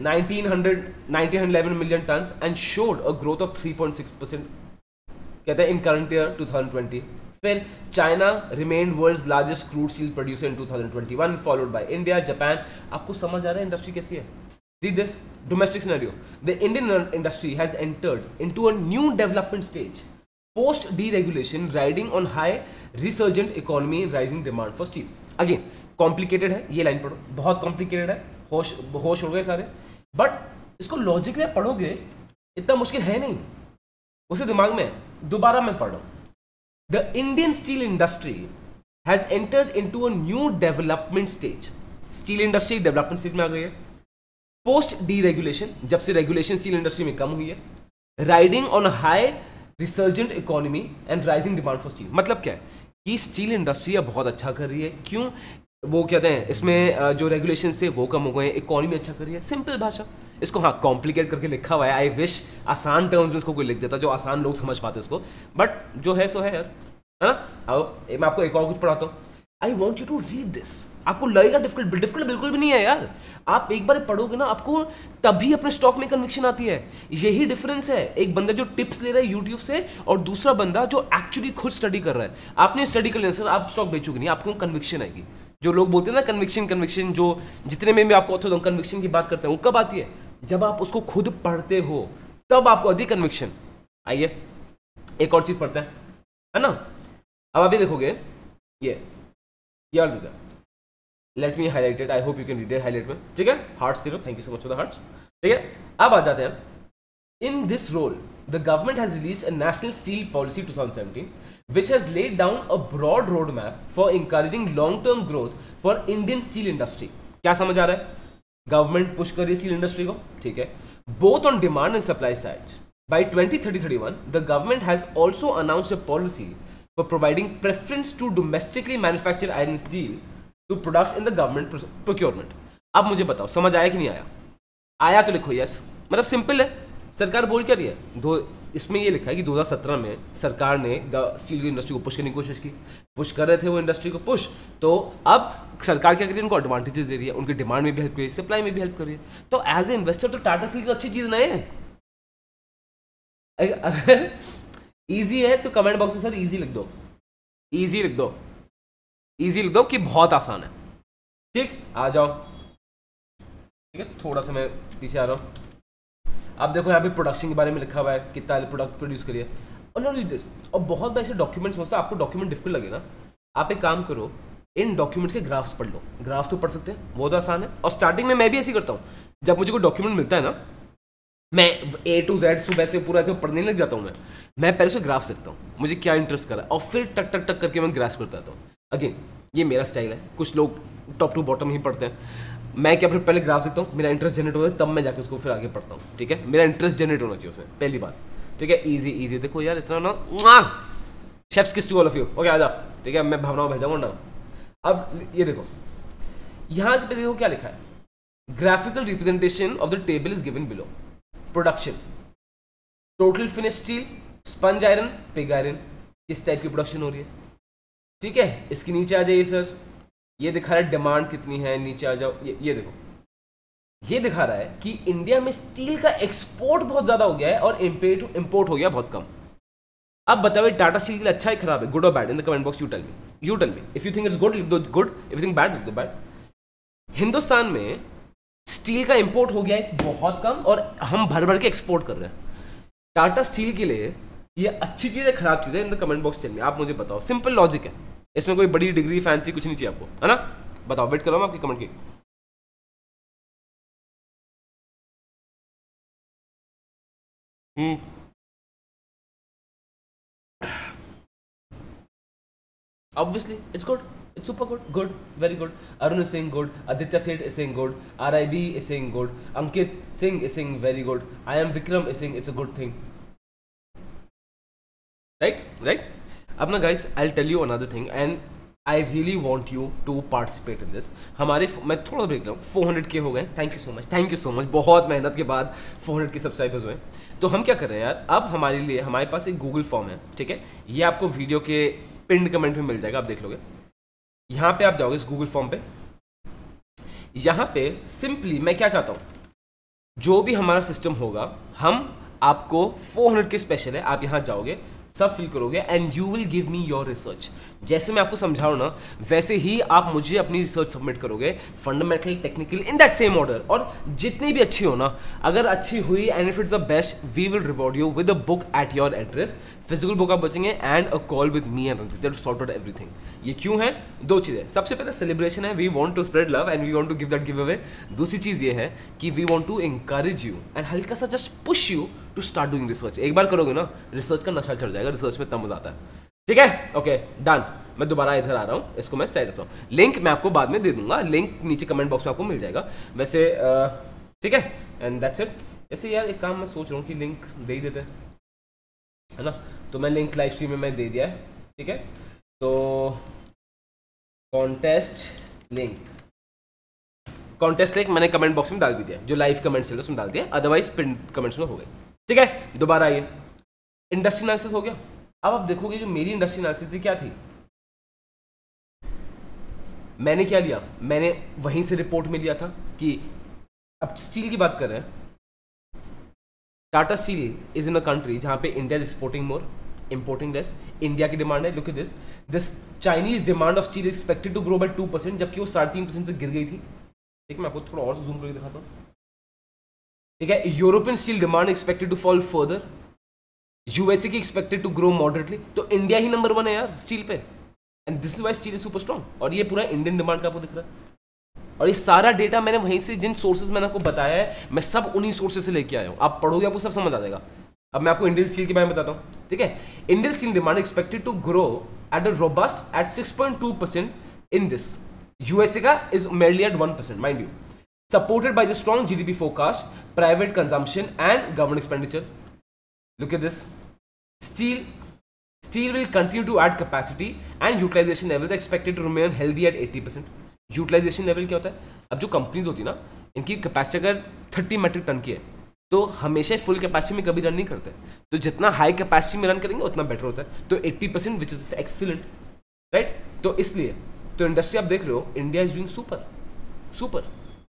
1911 million tons and showed a growth of 3.6%, कहते हैं, in current year 2020. फिर China remained world's largest crude steel producer in 2021, followed by India, Japan. आपको समझ आ रहा है इंडस्ट्री कैसी है? Read this domestic scenario. The Indian industry has entered into a new development stage post deregulation, riding on high resurgent economy and rising demand for steel. Again complicated है, ये लाइन पढ़ो, बहुत कॉम्प्लिकेटेड है, होश हो गए सारे, बट इसको लॉजिकली पढ़ोगे इतना मुश्किल है नहीं, उसे दिमाग में। दोबारा मैं पढ़ रहा हूं, the Indian steel industry has entered into a new development stage. Steel industry development stage में आ गई है पोस्ट डीरेगुलेशन, जब से रेगुलेशन स्टील इंडस्ट्री में कम हुई है, riding on high resurgent economy and rising demand for steel. मतलब क्या है कि स्टील इंडस्ट्री अब बहुत अच्छा कर रही है, क्यों, वो कहते हैं इसमें जो रेगुलेशन थे वो कम हो गए, इकोनॉमी अच्छा कर रही है। सिंपल भाषा, इसको हाँ कॉम्प्लिकेट करके लिखा हुआ है, आई विश आसान टर्म्स में इसको कोई लिख देता जो आसान लोग समझ पाते इसको, बट जो है सो है यार, है ना। आओ मैं आपको एक और कुछ पढ़ाता हूँ, I want you to read this. आपको लगेगा डिफिकल्ट, डिफिकल्ट बिल्कुल भी नहीं है यार, आप एक बार पढ़ोगे ना आपको तभी अपने स्टॉक में कन्विक्शन आती है। यही डिफरेंस है, एक बंदा जो टिप्स ले रहा है यूट्यूब से और दूसरा बंदा जो एक्चुअली खुद स्टडी कर रहा है। आपने स्टडी कर लिया सर, आप स्टॉक बेचोगे नहीं, आपको कन्विक्शन आएगी। जो लोग बोलते हैं ना कन्विक्शन, जो जितने में भी आपको ऑथर कन्विक्शन की बात करते हैं, वो कब आती है, जब आप उसको खुद पढ़ते हो, तब आपको अधिक कन्विक्शन। आइए एक और चीज पढ़ते हैं, है ना। अब आप ये देखोगे, ये यार देगा, let me highlight it, I hope you can read it highlight में, ठीक है। हार्ट्स दे दो, thank you so much for the hearts, ठीक है। अब आ जाते हैं, in this role the government has released a national steel policy 2017 which has laid down a broad roadmap for encouraging long-term growth for Indian steel industry. क्या समझ आ रहा है? गवर्नमेंट पुश कर रही है स्टील इंडस्ट्री को, ठीक है, both on demand and supply side. By 2030-31, the government has also announced a policy for providing preference to domestically manufactured iron steel to products in the government procurement. अब मुझे बताओ समझ आया कि नहीं आया? आया तो लिखो यस, मतलब सिंपल है। सरकार बोल क्या रही है, दो इसमें ये लिखा है कि 2017 में सरकार ने स्टील की इंडस्ट्री को पुश करने की कोशिश की, पुश कर रहे थे वो इंडस्ट्री को पुश, तो अब सरकार क्या कर रही है, उनको एडवांटेजेस दे रही है, उनकी डिमांड में भी हेल्प कर रही है, सप्लाई में भी हेल्प कर रही है। तो एज ए इन्वेस्टर तो टाटा स्टील की अच्छी चीज़ नहीं है। अगर ईजी है तो कमेंट बॉक्स में सर ईजी लिख दो, ईजी लिख दो, ईजी लिख दो कि बहुत आसान है। ठीक, आ जाओ। ठीक है, थोड़ा सा मैं पीछे आ रहा हूँ। अब देखो यहाँ पे प्रोडक्शन के बारे में लिखा हुआ है, कितना प्रोडक्ट प्रोड्यूस करिए, और नॉट रीड दिस। और बहुत बार ऐसे डॉक्यूमेंट्स होता है, आपको डॉक्यूमेंट डिफिकल्ट लगे ना, आप एक काम करो, इन डॉक्यूमेंट्स के ग्राफ्स पढ़ लो। ग्राफ्स तो पढ़ सकते हैं, बहुत आसान है। और स्टार्टिंग में मैं भी ऐसे करता हूँ, जब मुझे कोई डॉक्यूमेंट मिलता है ना, मैं A to Z सुबह से पूरा ऐसे पढ़ने लग जाता हूँ। मैं पहले से ग्राफ्स देखता हूँ, मुझे क्या इंटरेस्ट करा, और फिर टक टक टक करके मैं ग्राफ्स करता हूँ। अगेन ये मेरा स्टाइल है, कुछ लोग टॉप टू बॉटम ही पढ़ते हैं। मैं क्या, फिर पहले ग्राफ देखता हूँ, मेरा इंटरेस्ट जनरेट होता है, तब मैं जाकर उसको फिर आगे पढ़ता हूँ। ठीक है, मेरा इंटरेस्ट जनरेट होना चाहिए उसमें, पहली बात। ठीक है, इजी इजी। देखो यार इतना ना, chef's kiss to all of you. Okay, आ जाओ। ठीक है, मैं भावनाओं भेजाऊंगा ना। अब ये देखो, यहाँ पे देखो क्या लिखा है, graphical representation of the table is given below. Production, total finish steel, sponge iron, pig iron, किस टाइप की प्रोडक्शन हो रही है। ठीक है, इसके नीचे आ जाइए सर, ये दिखा रहा है डिमांड कितनी है, नीचे आ जाओ। ये देखो, ये दिखा रहा है कि इंडिया में स्टील का एक्सपोर्ट बहुत ज्यादा हो गया है और इंपोर्ट हो गया बहुत कम। अब बताओ टाटा स्टील के लिए अच्छा है खराब है, गुड और bad? In the comment box you tell me, you tell me. If you think it's good लिख दो good, if you think bad लिख दो बैड। हिंदुस्तान में स्टील का इंपोर्ट हो गया है बहुत कम और हम भर भर के एक्सपोर्ट कर रहे हैं। टाटा स्टील के लिए ये अच्छी चीज है खराब चीज है? In the comment box tell me, आप मुझे बताओ। सिंपल लॉजिक है, इसमें कोई बड़ी डिग्री फैंसी कुछ नहीं चाहिए आपको, है ना? बताओ, वेट कर रहा हूं आपकी कमेंट की। Obviously, it's good. It's super good. Good. Very good. Arun is saying good. Aditya Seth is saying good. RIB is saying good. Ankit Singh is saying very good. I am Vikram is saying it's a good thing. Right? Right? अब ना guys, I'll tell you another thing and I really want you to participate in this. हमारे मैं थोड़ा ब्रेक लूँ, 400K हो गए। Thank you so much, thank you so much. बहुत मेहनत के बाद 400K सब्सक्राइबर्स हुए। तो हम क्या कर रहे हैं यार, अब हमारे लिए हमारे पास एक गूगल फॉर्म है। ठीक है, ये आपको वीडियो के पिंड कमेंट में मिल जाएगा, आप देख लोगे। यहाँ पे आप जाओगे इस गूगल फॉर्म पे, यहाँ पे सिंपली मैं क्या चाहता हूँ, जो भी हमारा सिस्टम होगा हम आपको 400K स्पेशल है, आप यहाँ जाओगे, सब फिल करोगे and you will give me your research. जैसे मैं आपको समझा रहा हूं ना, वैसे ही आप मुझे अपनी रिसर्च सबमिट करोगे, fundamental, technical, in that same order. और जितनी भी अच्छी हो ना, अगर अच्छी हुई and if it's the best, we will reward you with a book at your address. Physical book आप बचेंगे and a call with me and that sort out everything. ये क्यों है? दो चीज़ें। सबसे पहले सेलिब्रेशन है, we want to spread love and we want to give that giveaway. दूसरी चीज़ ये है कि we want to encourage you and हल्का सा just push you to start doing research. एक बार करोगे ना, रिसर्च का नशा चढ़ जाएगा, रिसर्च में इतना मजा आता है। ठीक है, ओके डन। मैं दोबारा इधर आ रहा हूँ, इसको मैं साइड रख रहा हूँ। लिंक मैं आपको बाद में दे दूंगा, लिंक नीचे कमेंट बॉक्स में आपको मिल जाएगा वैसे। ठीक है, एंड दैट्स इट। जैसे यार एक काम मैं सोच रहा हूँ कि लिंक दे ही देते हैं, है ना? तो मैं लिंक लाइव स्ट्रीम में मैं दे दिया है। ठीक है, तो कॉन्टेस्ट लिंक मैंने कमेंट बॉक्स में डाल भी दिया, जो लाइव कमेंट्स है उसमें डाल दिया, अदरवाइज पिन कमेंट्स में हो गए। ठीक है, दोबारा आइए। इंडस्ट्री एनालिसिस हो गया। अब आप देखोगे जो मेरी इंडस्ट्री एनालिसिस थी क्या थी, मैंने क्या लिया, मैंने वहीं से रिपोर्ट में लिया था कि अब स्टील की बात कर रहे हैं। Tata steel is in a country जहां पे India is exporting more, importing less. India की डिमांड है, look at this Chinese demand of steel expected to grow by 2%, जबकि वो 3.5% से गिर गई थी। ठीक है, मैं आपको थोड़ा और जूम करके दिखाता हूँ। ठीक है, European steel demand expected to fall further, USA की एक्सपेक्टेड टू ग्रो मॉडरेटली। तो इंडिया ही नंबर 1 है यार स्टील पे, and this is why steel is super strong. और ये पूरा इंडियन डिमांड का आपको दिख रहा है, और ये सारा डेटा मैंने वहीं से, जिन सोर्सेज मैंने आपको बताया है, मैं सब उन्हीं सोर्सेज से लेके आया हूँ। आप पढ़ोगे आपको सब समझ आ जाएगा। अब मैं आपको इंडियन स्टील के बारे में बताता हूँ। ठीक है, Indian steel demand expected to grow at a robust at 6.2% in this. USA का is merely at 1%, mind you, supported by the strong GDP forecast, private consumption and government expenditure. Look at this. Steel will continue to add capacity and utilization levels expected to remain healthy at 80%. Utilization level क्या होता है? अब जो कंपनीज होती है ना, इनकी कैपेसिटी अगर 30 मेट्रिक टन की है, तो हमेशा फुल कैपेसिटी में कभी रन नहीं करते, तो जितना हाई कैपेसिटी में रन करेंगे उतना बेटर होता है। तो 80% विच इज एक्सीलेंट, राइट। तो इसलिए तो इंडस्ट्री आप देख रहे हो, India is doing super super.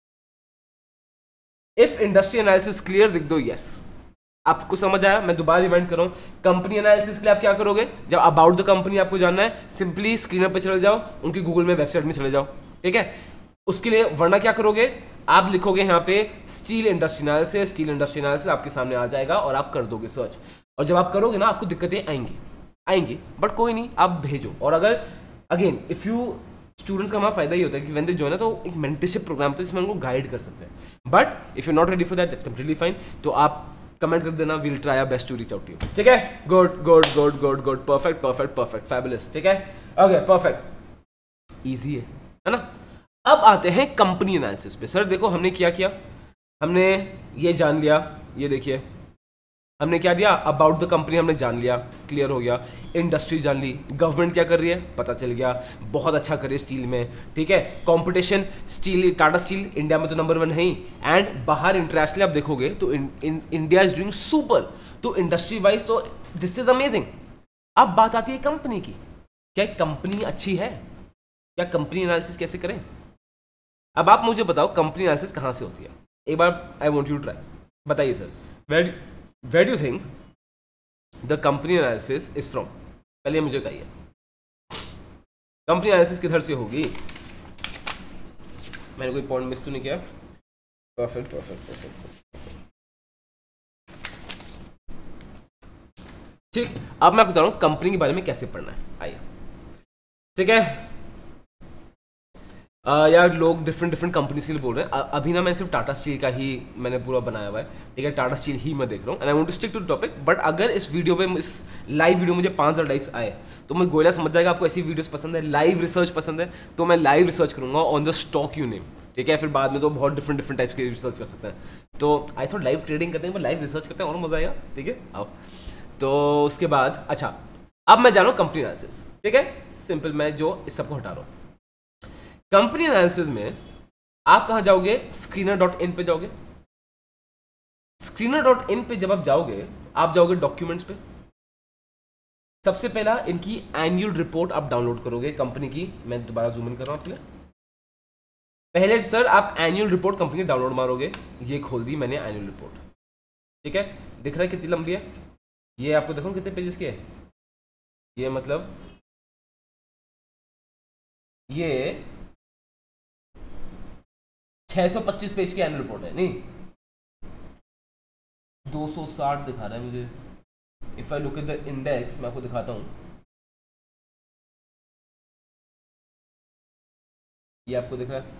If industry analysis clear दिख दो, यस आपको समझ आया। मैं दोबारा रिमाइंड कर रहा हूं, कंपनी एनालिसिस के लिए आप क्या करोगे, जब अबाउट द कंपनी आपको जानना है, सिंपली स्क्रीनर पे चले जाओ, उनकी गूगल में वेबसाइट में चले जाओ, ठीक है। उसके लिए वरना क्या करोगे, आप लिखोगे यहाँ पे steel industry analysis, steel industry analysis आपके सामने आ जाएगा और आप कर दोगे सर्च। और जब आप करोगे ना, आपको दिक्कतें आएंगी, बट कोई नहीं, आप भेजो। और अगर अगेन इफ यू स्टूडेंट्स का हमारा फायदा ही होता है कि वेन दे जो है ना, तो एक मेंटरशिप प्रोग्राम तो इसमें उनको गाइड कर सकते हैं। But if you not ready for that, completely fine. तो आप कमेंट कर देना, will try our best to reach out to you, ठीक है। Good good good good good, perfect perfect perfect, fabulous, ठीक है, ओके परफेक्ट, इजी है ना। अब आते हैं कंपनी एनालिसिस पे। सर देखो हमने क्या किया, हमने ये जान लिया, ये देखिए हमने क्या दिया, अबाउट द कंपनी हमने जान लिया, क्लियर हो गया। इंडस्ट्री जान ली, गवर्नमेंट क्या कर रही है पता चल गया, बहुत अच्छा करे स्टील में, ठीक है। Competition steel, Tata steel India में तो नंबर 1 है ही, एंड बाहर इंटरनेशनली आप देखोगे तो इंडिया इज डूइंग सुपर। तो इंडस्ट्री वाइज तो दिस इज अमेजिंग। अब बात आती है कंपनी की, क्या कंपनी अच्छी है, क्या कंपनी एनालिसिस कैसे करें। अब आप मुझे बताओ कंपनी एनालिसिस कहाँ से होती है, एक बार I want you to try, बताइए sir, where do you think the company analysis is from. पहले मुझे बताइए कंपनी एनालिसिस किधर से होगी। मैंने कोई पॉइंट मिस तो नहीं किया। परफेक्ट परफेक्ट परफेक्ट, ठीक। अब मैं आपको बता रहा हूँ कंपनी के बारे में कैसे पढ़ना है, आइए, ठीक है। यार लोग डिफरेंट कंपनीज के लिए बोल रहे हैं। अभी ना मैं सिर्फ टाटा स्टील का ही मैंने पूरा बनाया हुआ है, ठीक है, टाटा स्टील ही मैं देख रहा हूँ, and I want to stick to the topic. But अगर इस वीडियो पे, इस लाइव वीडियो मुझे 5000 लाइक्स आए तो मैं गोयला समझ जाएगा आपको ऐसी वीडियोस पसंद है, लाइव रिसर्च पसंद है, तो मैं लाइव रिसर्च करूंगा on the stock you name, ठीक है। फिर बाद में तो बहुत डिफरेंट टाइप्स के रिसर्च कर सकते हैं। तो आई थॉट लाइव ट्रेडिंग करते हैं, पर लाइव रिसर्च करते हैं और मजा आएगा, ठीक है, आओ। तो उसके बाद अच्छा, अब मैं जाना कंपनी एनालिसिस, ठीक है, सिंपल, मैं जो इस सबको हटा रहा हूँ। कंपनी एनालिसिस में आप कहां जाओगे, screener.in पे जाओगे। screener.in पे जब आप जाओगे डॉक्यूमेंट्स पे। सबसे पहला इनकी एनुअल रिपोर्ट आप डाउनलोड करोगे कंपनी की। मैं दोबारा जूम इन कर रहा हूं आपके लिए। पहले सर आप एनुअल रिपोर्ट कंपनी डाउनलोड मारोगे, ये खोल दी मैंने एनुअल रिपोर्ट, ठीक है। दिख रहा है कितनी लंबी है, ये आपको देखो कितने पेजेस की है, ये मतलब ये 625 पेज की एनुअल रिपोर्ट है, नहीं 260 दिखा रहा है मुझे। If I look at the index, मैं आपको दिखाता हूं, ये आपको दिख रहा है,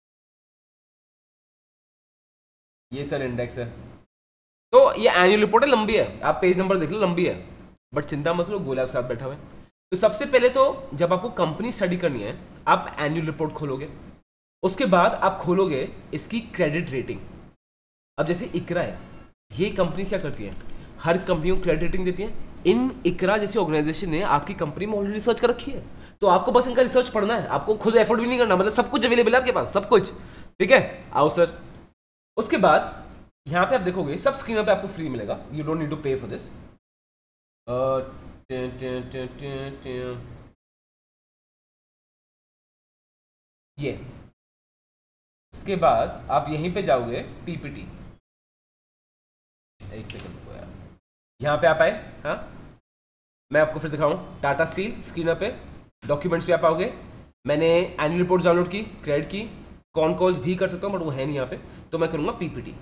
ये सर इंडेक्स है। तो ये एनुअल रिपोर्ट है, लंबी है, आप पेज नंबर देख लो, लंबी है, बट चिंता मत लो, गोला के साथ बैठा हुआ है। तो सबसे पहले तो जब आपको कंपनी स्टडी करनी है, आप एनुअल रिपोर्ट खोलोगे, उसके बाद आप खोलोगे इसकी क्रेडिट रेटिंग। अब जैसे इकरा है, ये कंपनी क्या करती है, हर कंपनी को क्रेडिट रेटिंग देती है। इन इकरा जैसी ऑर्गेनाइजेशन ने आपकी कंपनी में ऑलरेडी रिसर्च कर रखी है, तो आपको बस इनका रिसर्च पढ़ना है, आपको खुद एफर्ट भी नहीं करना, मतलब सब कुछ अवेलेबल है आपके पास, सब कुछ, ठीक है। आओ सर, उसके बाद यहाँ पे आप देखोगे सब स्क्रीन पे आपको फ्री मिलेगा, you don't need to pay for this. ये इसके बाद आप यहीं पे जाओगे पीपीटी, एक सेकंड को यार, यहाँ पे आप आए, हाँ मैं आपको फिर दिखाऊं, टाटा स्टील स्क्रीन पे, डॉक्यूमेंट्स पे आप आओगे। मैंने एनुअल रिपोर्ट डाउनलोड की, क्रेडिट की, कॉन कॉल्स भी कर सकता हूँ बट वो है नहीं यहाँ पे, तो मैं करूँगा PPT.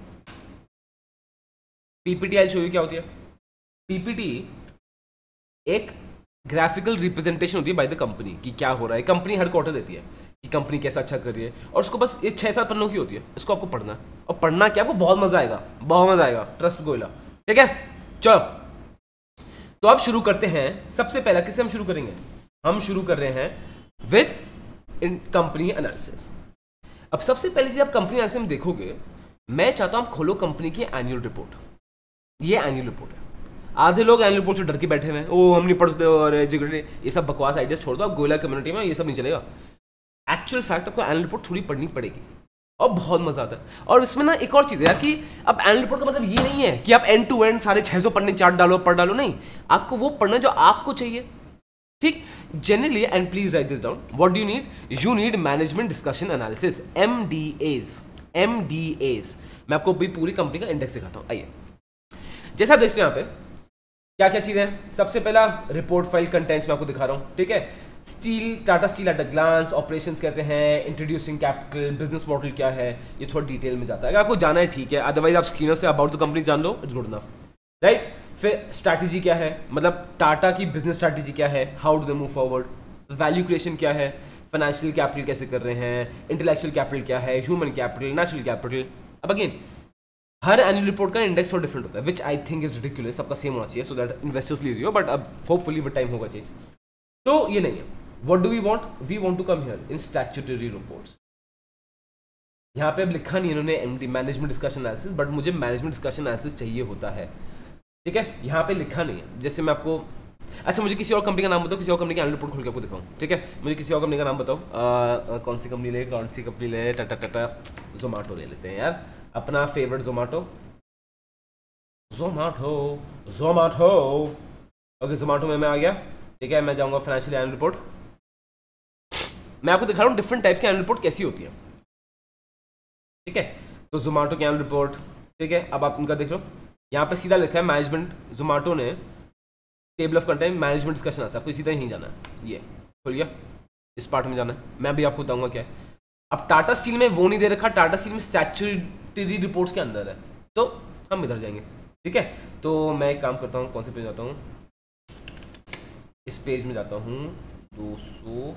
PPT I show you क्या होती है। पीपीटी एक ग्राफिकल रिप्रेजेंटेशन होती है बाय द कंपनी कि क्या हो रहा है, कंपनी हर क्वार्टर देती है कि कंपनी कैसा अच्छा कर रही है, और उसको बस ये 6-7 पन्नों की होती है, इसको आपको पढ़ना है, और पढ़ना क्या, आपको बहुत मजा आएगा, बहुत मजा आएगा, ट्रस्ट गोइला, ठीक है। चलो तो अब शुरू करते हैं। सबसे पहला किससे हम शुरू करेंगे, हम शुरू कर रहे हैं विद इन कंपनी एनालिसिस। अब सबसे पहले चीज आप कंपनी एनालिसिस में देखोगे, मैं चाहता हूं आप खोलो कंपनी की एनुअल रिपोर्ट। ये एनुअल रिपोर्ट है, आधे लोग एनुअल रिपोर्ट से डर के बैठे हुए हैं, ओ हम नहीं पढ़ सकते, और ये सब बकवास आइडियाज छोड़ दो, आप गोयला कम्युनिटी में ये सब नहीं चलेगा। एक्चुअल फैक्ट आपको एनुअल रिपोर्ट थोड़ी पढ़नी पड़ेगी, और बहुत मजा आता है। और इसमें ना एक और चीज़ है यार कि अब एनुअल रिपोर्ट का मतलब ये नहीं है कि आप एंड टू एंड सारे 600 पढ़ने चार्ट डालो पढ़ डालो, नहीं, आपको वो पढ़ना जो आपको चाहिए, ठीक। Generally, and please write this down, what do you need management discussion analysis, MDAs। मैं आपको भी पूरी कंपनी का इंडेक्स दिखाता हूँ, आइए। जैसा आप देखते हो यहाँ पे क्या क्या चीज़ें हैं। सबसे पहला रिपोर्ट फाइल कंटेंट्स मैं आपको दिखा रहा हूँ, ठीक है। Steel, Tata steel at a glance, operations कैसे हैं, इंट्रोड्यूसिंग कैपिटल, बिजनेस मॉडल क्या है, ये थोड़ा डिटेल में जाता है। अगर आपको जाना है ठीक है, अदरवाइज आप screener say about the company जान लो, इट्स गुड इनफ, राइट। फिर स्ट्रैटेजी क्या है, मतलब टाटा की बिजनेस स्ट्रैटेजी क्या है, how do they move forward, value creation क्या है, फाइनेंशियल कैपिटल कैसे कर रहे हैं, इंटेलेक्चुअल कैपिटल क्या है, ह्यूमन कैपिटल, नेचुरल कैपिटल। अब अगेन हर एनुअल रिपोर्ट का इंडेक्स और डिफरेंट होता है, which I think is ridiculous, सबका सेम होना चाहिए so that investors lease you, but अब होपफुली विद टाइम होगा चेंज। तो ये नहीं है। What do we want, we want to come here in statutory reports. यहाँ पे अब लिखा नहीं इन्होंने MD, management discussion analysis, but मुझे मैनेजमेंट डिस्कशन एनालिसिस चाहिए होता है, ठीक है। यहाँ पे लिखा नहीं है। जैसे मैं आपको, अच्छा मुझे किसी और कंपनी का नाम बताओ, किसी और कंपनी का एनुअल रिपोर्ट खोल के आपको दिखाऊं, ठीक है। मुझे किसी और कंपनी का नाम बताओ, कौन सी कंपनी ले, कौन सी कंपनी ले, टाटा जोमेटो ले लेते हैं यार, अपना फेवरेट जोमेटो। ओके, जोमेटो में मैं आ गया, ठीक है। मैं जाऊंगा फाइनेंशियल एनुअल रिपोर्ट। मैं आपको दिखा रहा हूँ डिफरेंट टाइप की एनुअल रिपोर्ट कैसी होती है, ठीक है। तो जोमेटो की एनुअल रिपोर्ट, ठीक है। अब आप उनका देख लो, यहाँ पे सीधा लिखा है मैनेजमेंट, जोमेटो ने table of content management discussion आता है, आपको सीधा ही जाना है, ये खुल गया, इस पार्ट में जाना है। मैं भी आपको बताऊंगा क्या है। अब टाटा स्टील में वो नहीं दे रखा, टाटा स्टील में स्टैट्यूटरी रिपोर्ट्स के अंदर है, तो हम इधर जाएंगे, ठीक है। तो मैं एक काम करता हूँ, कौन से पेज जाता हूँ, इस पेज में जाता हूँ 200।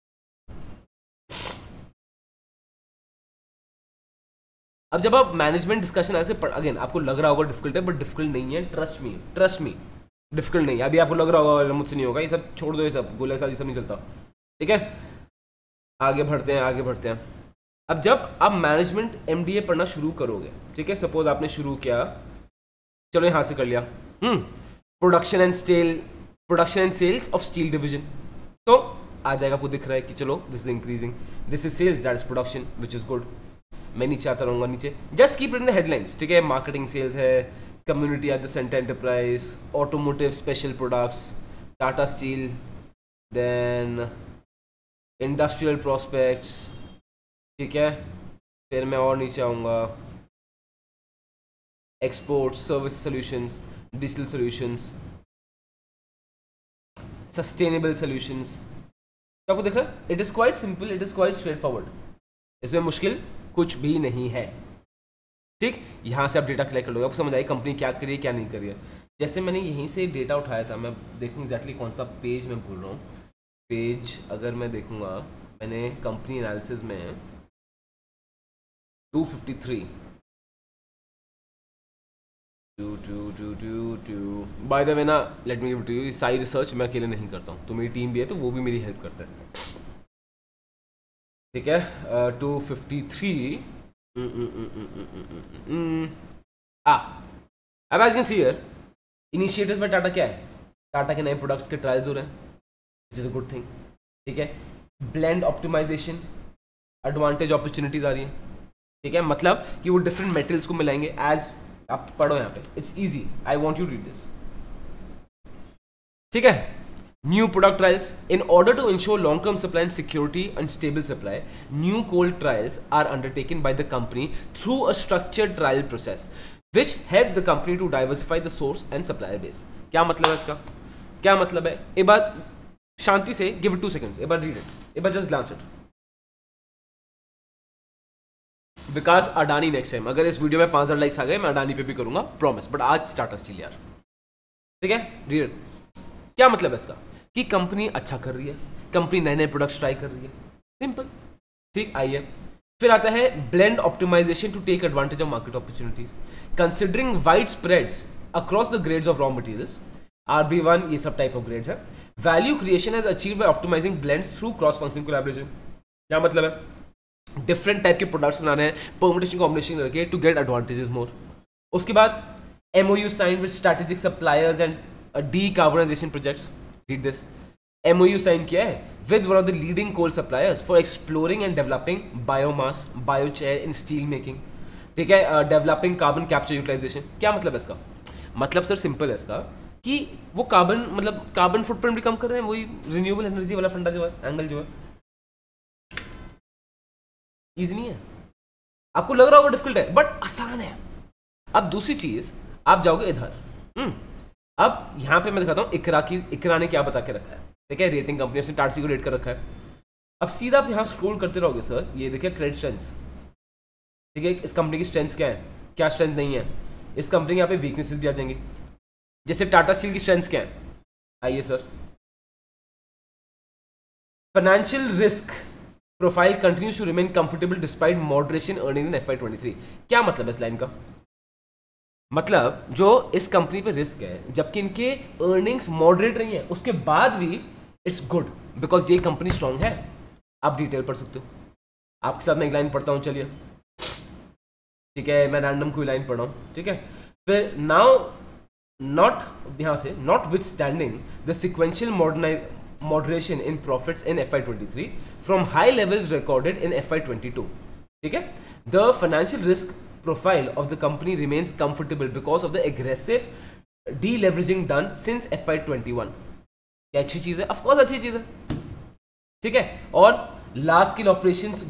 अब जब आप मैनेजमेंट डिस्कशन ऐसे अगेन आपको लग रहा होगा डिफिकल्ट है, बट डिफिकल्ट नहीं है, ट्रस्ट मी, डिफिकल्ट नहीं है। अभी आपको लग रहा होगा मुझसे नहीं होगा, ये सब छोड़ दो, ये सब गोले साथ, ये सब नहीं चलता, ठीक है। आगे बढ़ते हैं। अब जब आप मैनेजमेंट MDA पढ़ना शुरू करोगे, ठीक है, सपोज आपने शुरू किया, चलो यहाँ से कर लिया, production and sales of steel division, तो आ जाएगा, आपको दिख रहा है कि चलो this is increasing, this is sales, that is production, which is good. मैं नीचे आता रहूँगा, नीचे just keep it in the headlines, ठीक है। मार्केटिंग सेल्स है, community at the centre enterprise, automotive special products, Tata steel, then industrial prospects, ठीक है। फिर मैं और नीचे आऊँगा, export, service solutions, digital solutions, sustainable solutions. तो आपको दिख रहा है, it is quite simple, it is quite straightforward, इसमें मुश्किल कुछ भी नहीं है, ठीक। यहाँ से आप डेटा कलेक्ट कर लोगे, आपको समझ आएगी कंपनी क्या करी है क्या नहीं करी है। जैसे मैंने यहीं से डेटा उठाया था, मैं देखूँ एग्जैक्टली कौन सा पेज मैं बोल रहा हूँ। पेज अगर मैं देखूँगा, मैंने कंपनी एनालिसिस में 253 बाय द वे ना, let me give to you, सारी रिसर्च मैं अकेले नहीं करता हूँ, तो मेरी टीम भी है, तो वो भी मेरी हेल्प करता है, ठीक है। 253 अब as can see here, initiatives में टाटा क्या है, टाटा के नए प्रोडक्ट्स के ट्रायल्स हो रहे हैं, which is a good thing, ठीक है। ब्लेंड ऑप्टिमाइजेशन, एडवांटेज अपॉर्चुनिटीज आ रही है, ठीक है। मतलब कि वो डिफरेंट मेटेरियल्स को मिलाएंगे, एज आप पढ़ो यहाँ पे, it's easy, I want you read this, ठीक है। New product trials. In order to ensure long-term supply and security and stable supply, new coal trials are undertaken by the company through a structured trial process, which help the company to diversify the source and supplier base. क्या मतलब है इसका, क्या मतलब है, एक बार शांति से, give it 2 seconds, एक बार read it, एक बार just glance it. Vikas Adani next time, अगर इस वीडियो में 5000 लाइक्स आ गए, मैं अडानी पे भी करूंगा प्रॉमिस, बट आज टाटा स्टील यार, ठीक है। रीड इट, क्या मतलब है इसका, कि कंपनी अच्छा कर रही है, कंपनी नए नए प्रोडक्ट्स ट्राई कर रही है, सिंपल, ठीक। आइए फिर आता है blend optimisation to take advantage of market opportunities, considering wide spreads across the grades of raw materials, RB1 ये सब टाइप ऑफ ग्रेड्स है। Value creation has achieved by optimising blends through cross functional collaboration, क्या मतलब है, डिफरेंट टाइप के प्रोडक्ट्स बनाने हैं, परमुटेशन कॉम्बिनेशन करके टू गेट एडवांटेजेस मोर। उसके बाद MOU sign with strategic suppliers and decarbonisation projects, read this, MOU sign किया है with one of the leading coal suppliers for exploring and developing biomass biochar in steel making, ठीक है, डेवलपिंग कार्बन कैप्चर यूटिलाइजेशन। क्या मतलब है इसका? मतलब सर सिंपल है इसका कि वो कार्बन फुटप्रिंट भी कम कर रहे हैं, वही रिन्यूएबल एनर्जी वाला फंडा जो है, एंगल जो है। इजी नहीं है, आपको लग रहा होगा डिफिकल्ट है, बट आसान है। अब दूसरी चीज, आप जाओगे इधर, अब यहां पे मैं दिखाता हूं इकरा ने क्या बता के रखा है, ठीक है, रेटिंग कंपनी उसने टाटा को रेट कर रखा है। अब सीधा आप यहां स्क्रॉल करते रहोगे सर, ये देखिए क्रेडिट स्ट्रेंथ्स, ठीक है, इस कंपनी की स्ट्रेंथ क्या है, क्या स्ट्रेंथ नहीं है, इस कंपनी के यहाँ पे वीकनेसेस भी आ जाएंगे। जैसे टाटा स्टील की स्ट्रेंथ क्या है, आइए sir, financial risk profile continues to remain comfortable despite moderation earning in FY23। क्या मतलब है इस लाइन का? मतलब जो इस कंपनी पे रिस्क है, जबकि इनके अर्निंग्स मॉडरेट रही हैं, उसके बाद भी इट्स गुड बिकॉज ये कंपनी स्ट्रांग है। आप डिटेल पढ़ सकते हो, आपके साथ मैं एक लाइन पढ़ता हूँ, चलिए, ठीक है, मैं रैंडम कोई लाइन पढ़ रहा हूँ, ठीक है। फिर नाउ नॉट यहाँ से notwithstanding the sequential moderation in profits in FY23 from high levels recorded in FY22, ठीक है, the financial risk profile of the company remains comfortable because of the aggressive deleveraging done since FY21। क्या अच्छी चीज है? ऑफ कोर्स अच्छी चीज है, ठीक है। और large scale operations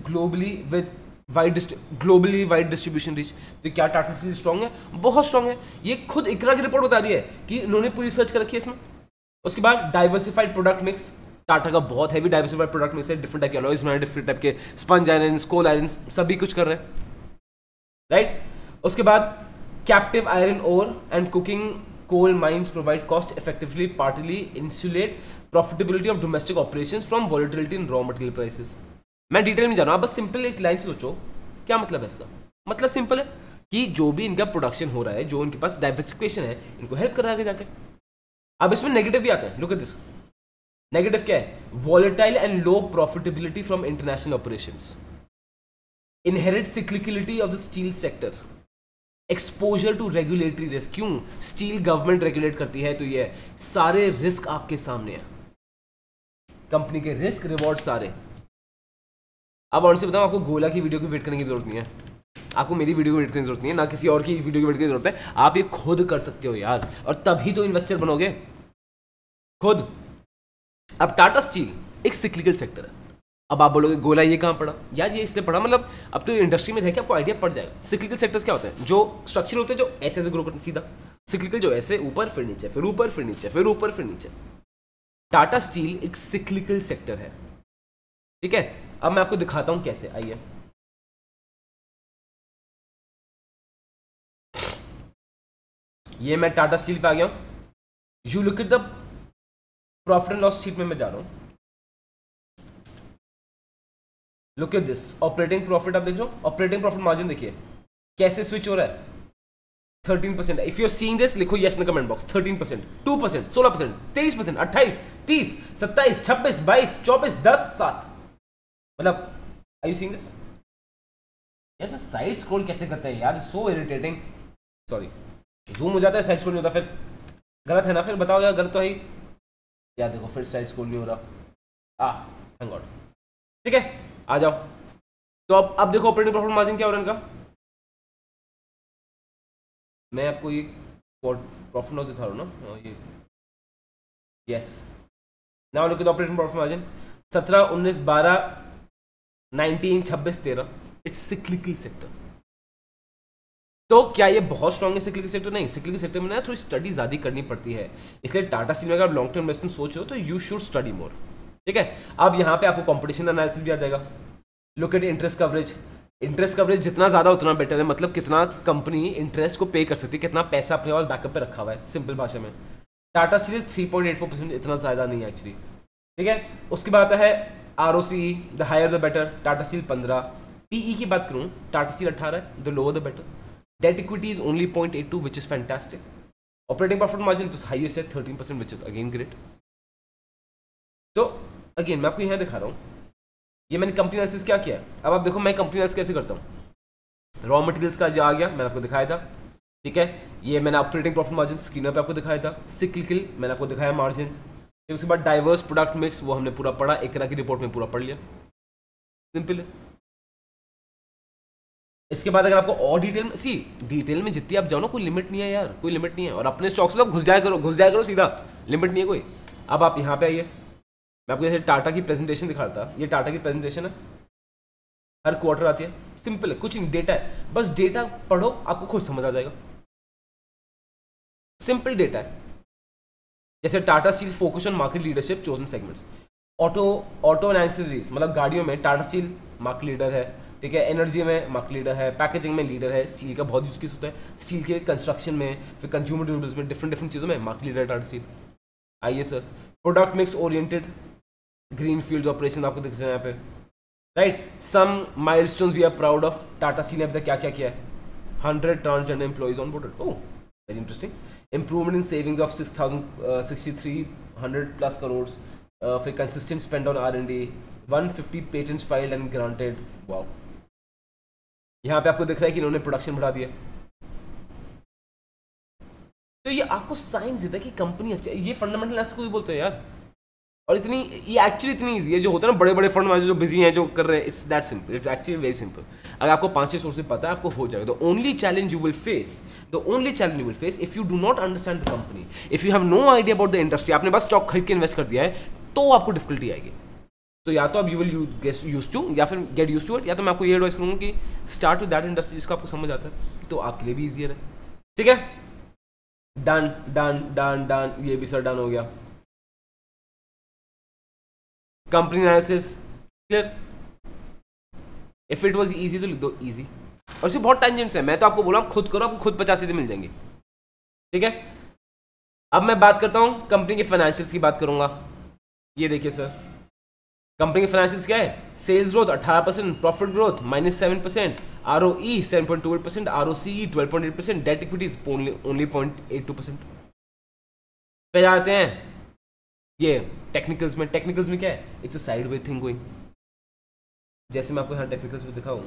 globally wide distribution reach, तो क्या टाटा स्टील स्ट्रांग है? बहुत स्ट्रांग है। ये खुद इकरा की रिपोर्ट बता रही है कि इन्होंने पूरी रिसर्च कर रखी है इसमें। उसके बाद डाइवर्सिफाइड प्रोडक्ट मिक्स, टाटा का बहुत हैवी डाइवर्सिफाइड प्रोडक्ट मिक्स है, डिफरेंट टाइप के अलॉयज बनाए, डिफरेंट टाइप के स्पंज आयरन्स, कोल आयरन्स, सभी कुछ कर रहे हैं, राइट। उसके बाद captive iron ore and coking coal mines provide cost effectively partly insulate profitability of domestic operations from volatility in raw material prices. मैं डिटेल में जा रहा हूं, आप बस सिंपल एक लाइन से सोचो क्या मतलब है इसका। मतलब सिंपल है कि जो भी इनका प्रोडक्शन हो रहा है, जो इनके पास डाइवर्सिफिकेशन है, इनको हेल्प कर रहा है आगे जाके। अब इसमें नेगेटिव भी आते हैं, लुक एट दिस। नेगेटिव क्या है? Volatile and low profitability from international operations, inherent cyclicality of the steel sector, exposure to regulatory risk. क्यों? स्टील गवर्नमेंट रेगुलेट करती है, तो ये सारे रिस्क आपके सामने है, कंपनी के रिस्क रिवॉर्ड सारे। अब ऑनस्टली बताऊं, आपको गोला की वीडियो की वेट करने की जरूरत नहीं है, आपको मेरी वीडियो की वेट करने की जरूरत नहीं है, ना किसी और की वीडियो की वेट करने की जरूरत है। आप ये खुद कर सकते हो यार, और तभी तो इन्वेस्टर बनोगे खुद। अब टाटा स्टील एक सिक्लिकल सेक्टर है। अब आप बोलोगे गोला ये कहाँ पड़ा यार? ये इसलिए पड़ा, मतलब अब तो इंडस्ट्री में रह के आपको आइडिया पड़ जाएगा। सिक्लिकल सेक्टर्स क्या होते हैं? जो स्ट्रक्चर होते हैं जो ऐसे ऐसे ग्रो करते हैं, सीधा सिक्लिकल, जो ऐसे ऊपर फिर नीचे, फिर ऊपर फिर नीचे, फिर ऊपर फिर नीचे। टाटा स्टील एक सिक्लिकल सेक्टर है, ठीक है। अब मैं आपको दिखाता हूं कैसे, आइए। ये मैं टाटा स्टील पे आ गया हूं। You look at the profit and loss sheet में मैं जा रहा हूं। Look at this operating profit, आप देख रहे हो, ऑपरेटिंग प्रॉफिट मार्जिन देखिए कैसे स्विच हो रहा है। 13%। If you are seeing this, लिखो yes in the comment box. 13%, 2%, 16%, 23%, 28, 30, 27, 26, 22, 24, 10, 7। मतलब आर यू सीइंग दिस? यार इसमें साइड स्क्रॉल कैसे करते हैं यार? So irritating. सॉरी, जूम हो जाता है, साइड स्क्रॉल नहीं होता। फिर गलत है ना? फिर बताओ यार, गलत तो है ही। यार देखो, फिर साइड स्क्रॉल नहीं हो रहा। Thank God. ठीक है, आ जाओ। तो अब देखो ऑपरेटिंग प्रॉफिट मार्जिन क्या हो रहा है इनका। मैं आपको ये प्रॉफिट लॉस दिखा रहा हूँ ना, ये yes. Now look at the operating profit margin. 17, 19, 12, 19, 26, 13। It's cyclical sector. तो क्या ये बहुत स्ट्रॉन्ग है सिक्लिकल सेक्टर? नहीं, सिक्लिकल सेक्टर में ना थोड़ी स्टडी ज़्यादा करनी पड़ती है। इसलिए टाटा स्टील में अगर आप लॉन्ग टर्म इन्वेस्टमेंट सोच रहे हो तो यू शुड स्टडी मोर, ठीक है। अब यहाँ पे आपको कॉम्पिटिशन एनालिसिस भी आ जाएगा। Look at interest coverage. Interest coverage जितना ज़्यादा उतना बेटर है, मतलब कितना कंपनी इंटरेस्ट को पे कर सकती है, कितना पैसा अपने पास बैकअप पे रखा हुआ है, सिंपल भाषा में। टाटा स्टील 3.84%, इतना ज़्यादा नहीं है एक्चुअली, ठीक है। उसके बाद आता है ROC, the higher the better. Tata steel 15। PE की बात करूँ, Tata steel 18, the lower the better. Debt equity is only 0.82, which is fantastic. Operating profit margin तो हाईएस्ट है 13%, विच इज अगेन ग्रेट। तो अगेन मैं आपको यहाँ दिखा रहा हूँ, ये मैंने कंपनी एनालिसिस क्या किया है। अब आप देखो मैं कंपनी एनालिसिस कैसे करता हूँ। रॉ मटेरियल्स का जो आ गया मैंने आपको दिखाया था, ठीक है। ये मैंने ऑपरेटिंग प्रॉफिट मार्जिन स्क्रीन पे आपको दिखाया था। सिक्लिकल मैंने आपको दिखाया मार्जिन, उसके बाद डाइवर्स प्रोडक्ट मिक्स, वो हमने पूरा पढ़ा, ICRA की रिपोर्ट में पूरा पढ़ लिया, सिंपल है। इसके बाद अगर आपको और डिटेल में जितनी आप जाओ ना, कोई लिमिट नहीं है यार, कोई लिमिट नहीं है। और अपने स्टॉक्स में घुस जाया करो सीधा, लिमिट नहीं है कोई। अब आप यहाँ पे आइए, मैं आपको जैसे टाटा की प्रेजेंटेशन दिखाता, ये टाटा की प्रेजेंटेशन है, हर क्वार्टर आती है, सिंपल है, कुछ नहीं, डेटा है, बस डेटा पढ़ो, आपको खुद समझ आ जाएगा, सिंपल डेटा है। जैसे Tata steel focus on market leadership chosen segments, auto and ancillaries, मतलब गाड़ियों में टाटा स्टील मार्केट लीडर है, ठीक है, एनर्जी में मार्केट लीडर है, पैकेजिंग में लीडर है, स्टील का बहुत यूज केस होता है, स्टील के कंस्ट्रक्शन में, फिर कंज्यूमर ड्यूरेबल्स में, डिफरेंट चीज़ों में मार्केट लीडर है टाटा स्टील। आइए sir, product mix oriented green field operation आपको दिख रहे हैं यहाँ पे, right. Some milestones we are proud of, Tata steel ने अभी तक क्या क्या किया है, 100 transgender employees on board, oh very interesting. Improvement in savings of 6300 plus crore, फिर consistent spend on R&D, 150 patents filed and granted, wow. यहाँ पे आपको दिख रहा है कि इन्होंने प्रोडक्शन बढ़ा दिया। तो ये आपको साइंस देता है कि कंपनी अच्छी है, ये फंडामेंटल एनालिसिस को भी बोलते हैं यार। और इतनी, ये एक्चुअली इतनी ईजी है, जो होता है ना बड़े बड़े फंड मैनेजर जो बिजी हैं, जो कर रहे हैं, it's that simple, it's actually very simple. अगर आपको 5-6 सोर्सेज पता है, आपको हो जाएगा। The only challenge you will face if you do not understand the company, if you have no idea about the industry, आपने बस स्टॉक खरीद के इन्वेस्ट कर दिया है, तो आपको डिफिकल्टी आएगी। तो या तो अब यू विल यूज टू, या फिर गेट यूज टू इट, या तो मैं आपको ये एडवाइस करूंगा कि स्टार्ट विद दैट इंडस्ट्री जिसका आपको समझ आता है, तो आपके लिए भी ईजियर है, ठीक है। डन डन डन डन, ये भी सर डन हो गया। Company analysis clear, if it was easy तो लिख दो इजी, और इसमें बहुत टेंजेंट्स है, मैं तो आपको बोला आप खुद करो, आपको खुद 50 चीजें मिल जाएंगी, ठीक है। अब मैं बात करता हूं कंपनी के फाइनेंशियल्स की बात करूंगा। ये देखिए सर, कंपनी के फाइनेंशियल्स क्या है, sales growth 18%, profit growth -7%, ROE 7.28%, ROCE 12.8%, debt equity only 0.82%। पे जाते हैं ये टेक्निकल्स में क्या है, it's a sideways thing going. जैसे मैं आपको यहाँ टेक्निकल्स में दिखाऊं,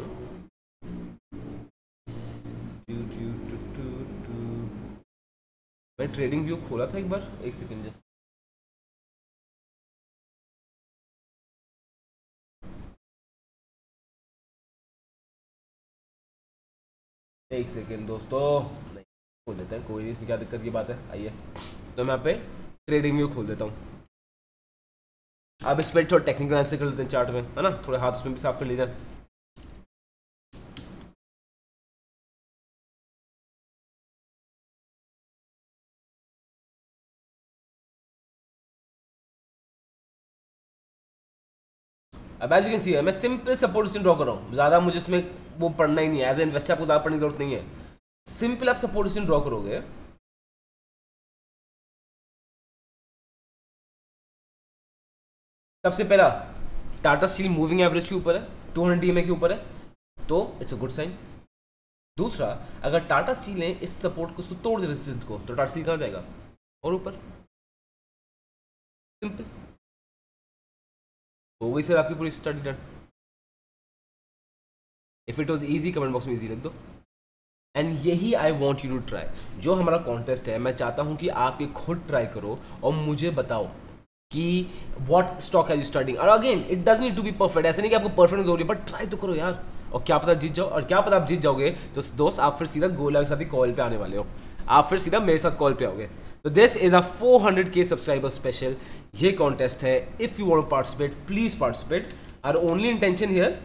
मैं ट्रेडिंग व्यू खोला था एक बार, एक सेकंड जस्ट, एक सेकेंड दोस्तों, नहीं खोल देते हैं, कोई नहीं, इसमें क्या दिक्कत की बात है। आइए, तो मैं यहाँ पे ट्रेडिंग व्यू खोल देता हूँ। अब इस पर थोड़ा टेक्निकल आंसर कर लेते हैं चार्ट में, है ना, थोड़े हाथ उसमें भी साफ कर लीजिए। अब एज यू कैन सी मैं सिंपल सपोर्ट सिस्टम ड्रॉ कर रहा हूँ, ज़्यादा मुझे इसमें वो पढ़ना ही नहीं है, एज ए इन्वेस्टर आपको ज़्यादा पढ़ने की जरूरत नहीं है, सिंपल आप सपोर्ट सिस्टम ड्रॉ करोगे। सबसे पहला टाटा स्टील मूविंग एवरेज के ऊपर है, 200 DMA के ऊपर है, तो इट्स अ गुड साइन। दूसरा, अगर टाटा स्टील ने इस सपोर्ट को, उसको तोड़ दे रेजिस्टेंस को, तो टाटा स्टील कहाँ जाएगा, और ऊपर, सिंपल। तो वही सर आपकी पूरी study done. If it was easy, comment box में इजी लिख दो। एंड यही I want you to try. जो हमारा कॉन्टेस्ट है, मैं चाहता हूं कि आप ये खुद ट्राई करो और मुझे बताओ कि व्हाट स्टॉक है यू स्टडिंग। और again it does need to be perfect, ऐसे नहीं कि आपको परफेक्ट जरूरी है, बट ट्राई तो करो यार, और क्या पता जीत जाओ। और क्या पता आप जीत जाओगे तो दोस्त आप फिर सीधा गोला के साथ ही कॉल पे आने वाले हो, आप फिर सीधा मेरे साथ कॉल पे आओगे। तो this is a 400K subscriber special, ये कॉन्टेस्ट है। If you want to participate, please participate. Our only intention here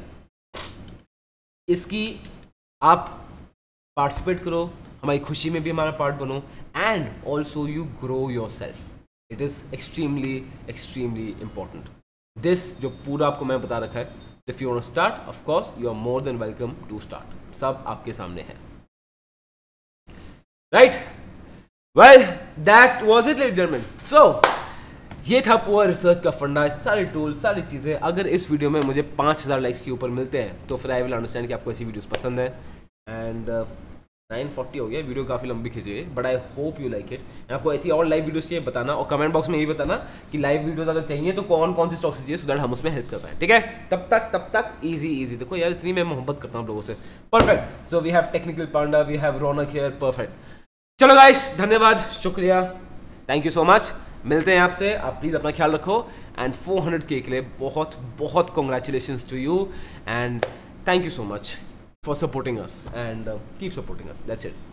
इसकी आप पार्टिसिपेट करो, हमारी खुशी में भी हमारा पार्ट बनो, and also you grow yourself. It is extremely important. This जो पूरा आपको मैं बता रखा है, if you want to start, of course you are more than welcome to start, सब आपके सामने है, right. Well that was it ladies and gentleman. So ये था पूरा रिसर्च का फंडा, सारे टूल, सारी चीज़ें। अगर इस वीडियो में मुझे 5000 लाइक्स के ऊपर मिलते हैं तो फिर आई विल अंडरस्टैंड कि आपको ऐसी वीडियोस पसंद है। एंड 9:40 हो गया, वीडियो काफ़ी लंबी खींची है, but I hope you like it. आपको ऐसी और लाइव वीडियोस चाहिए बताना, और कमेंट बॉक्स में ये बताना कि लाइव वीडियोस अगर चाहिए तो कौन कौन सी स्टॉक्स चाहिए, सो दैट हम उसमें हेल्प कर पाएं, ठीक है। तब तक इजी देखो यार, इतनी मैं मोहब्बत करता हूँ लोगों से। Perfect. So we have technical Panda, we have Raunak here, perfect. चलो गाइस, धन्यवाद, शुक्रिया, थैंक यू सो मच। मिलते हैं आपसे, आप प्लीज़ अपना ख्याल रखो, एंड 400K के लिए बहुत बहुत congratulations to you, and thank you so much for supporting us, and keep supporting us, that's it.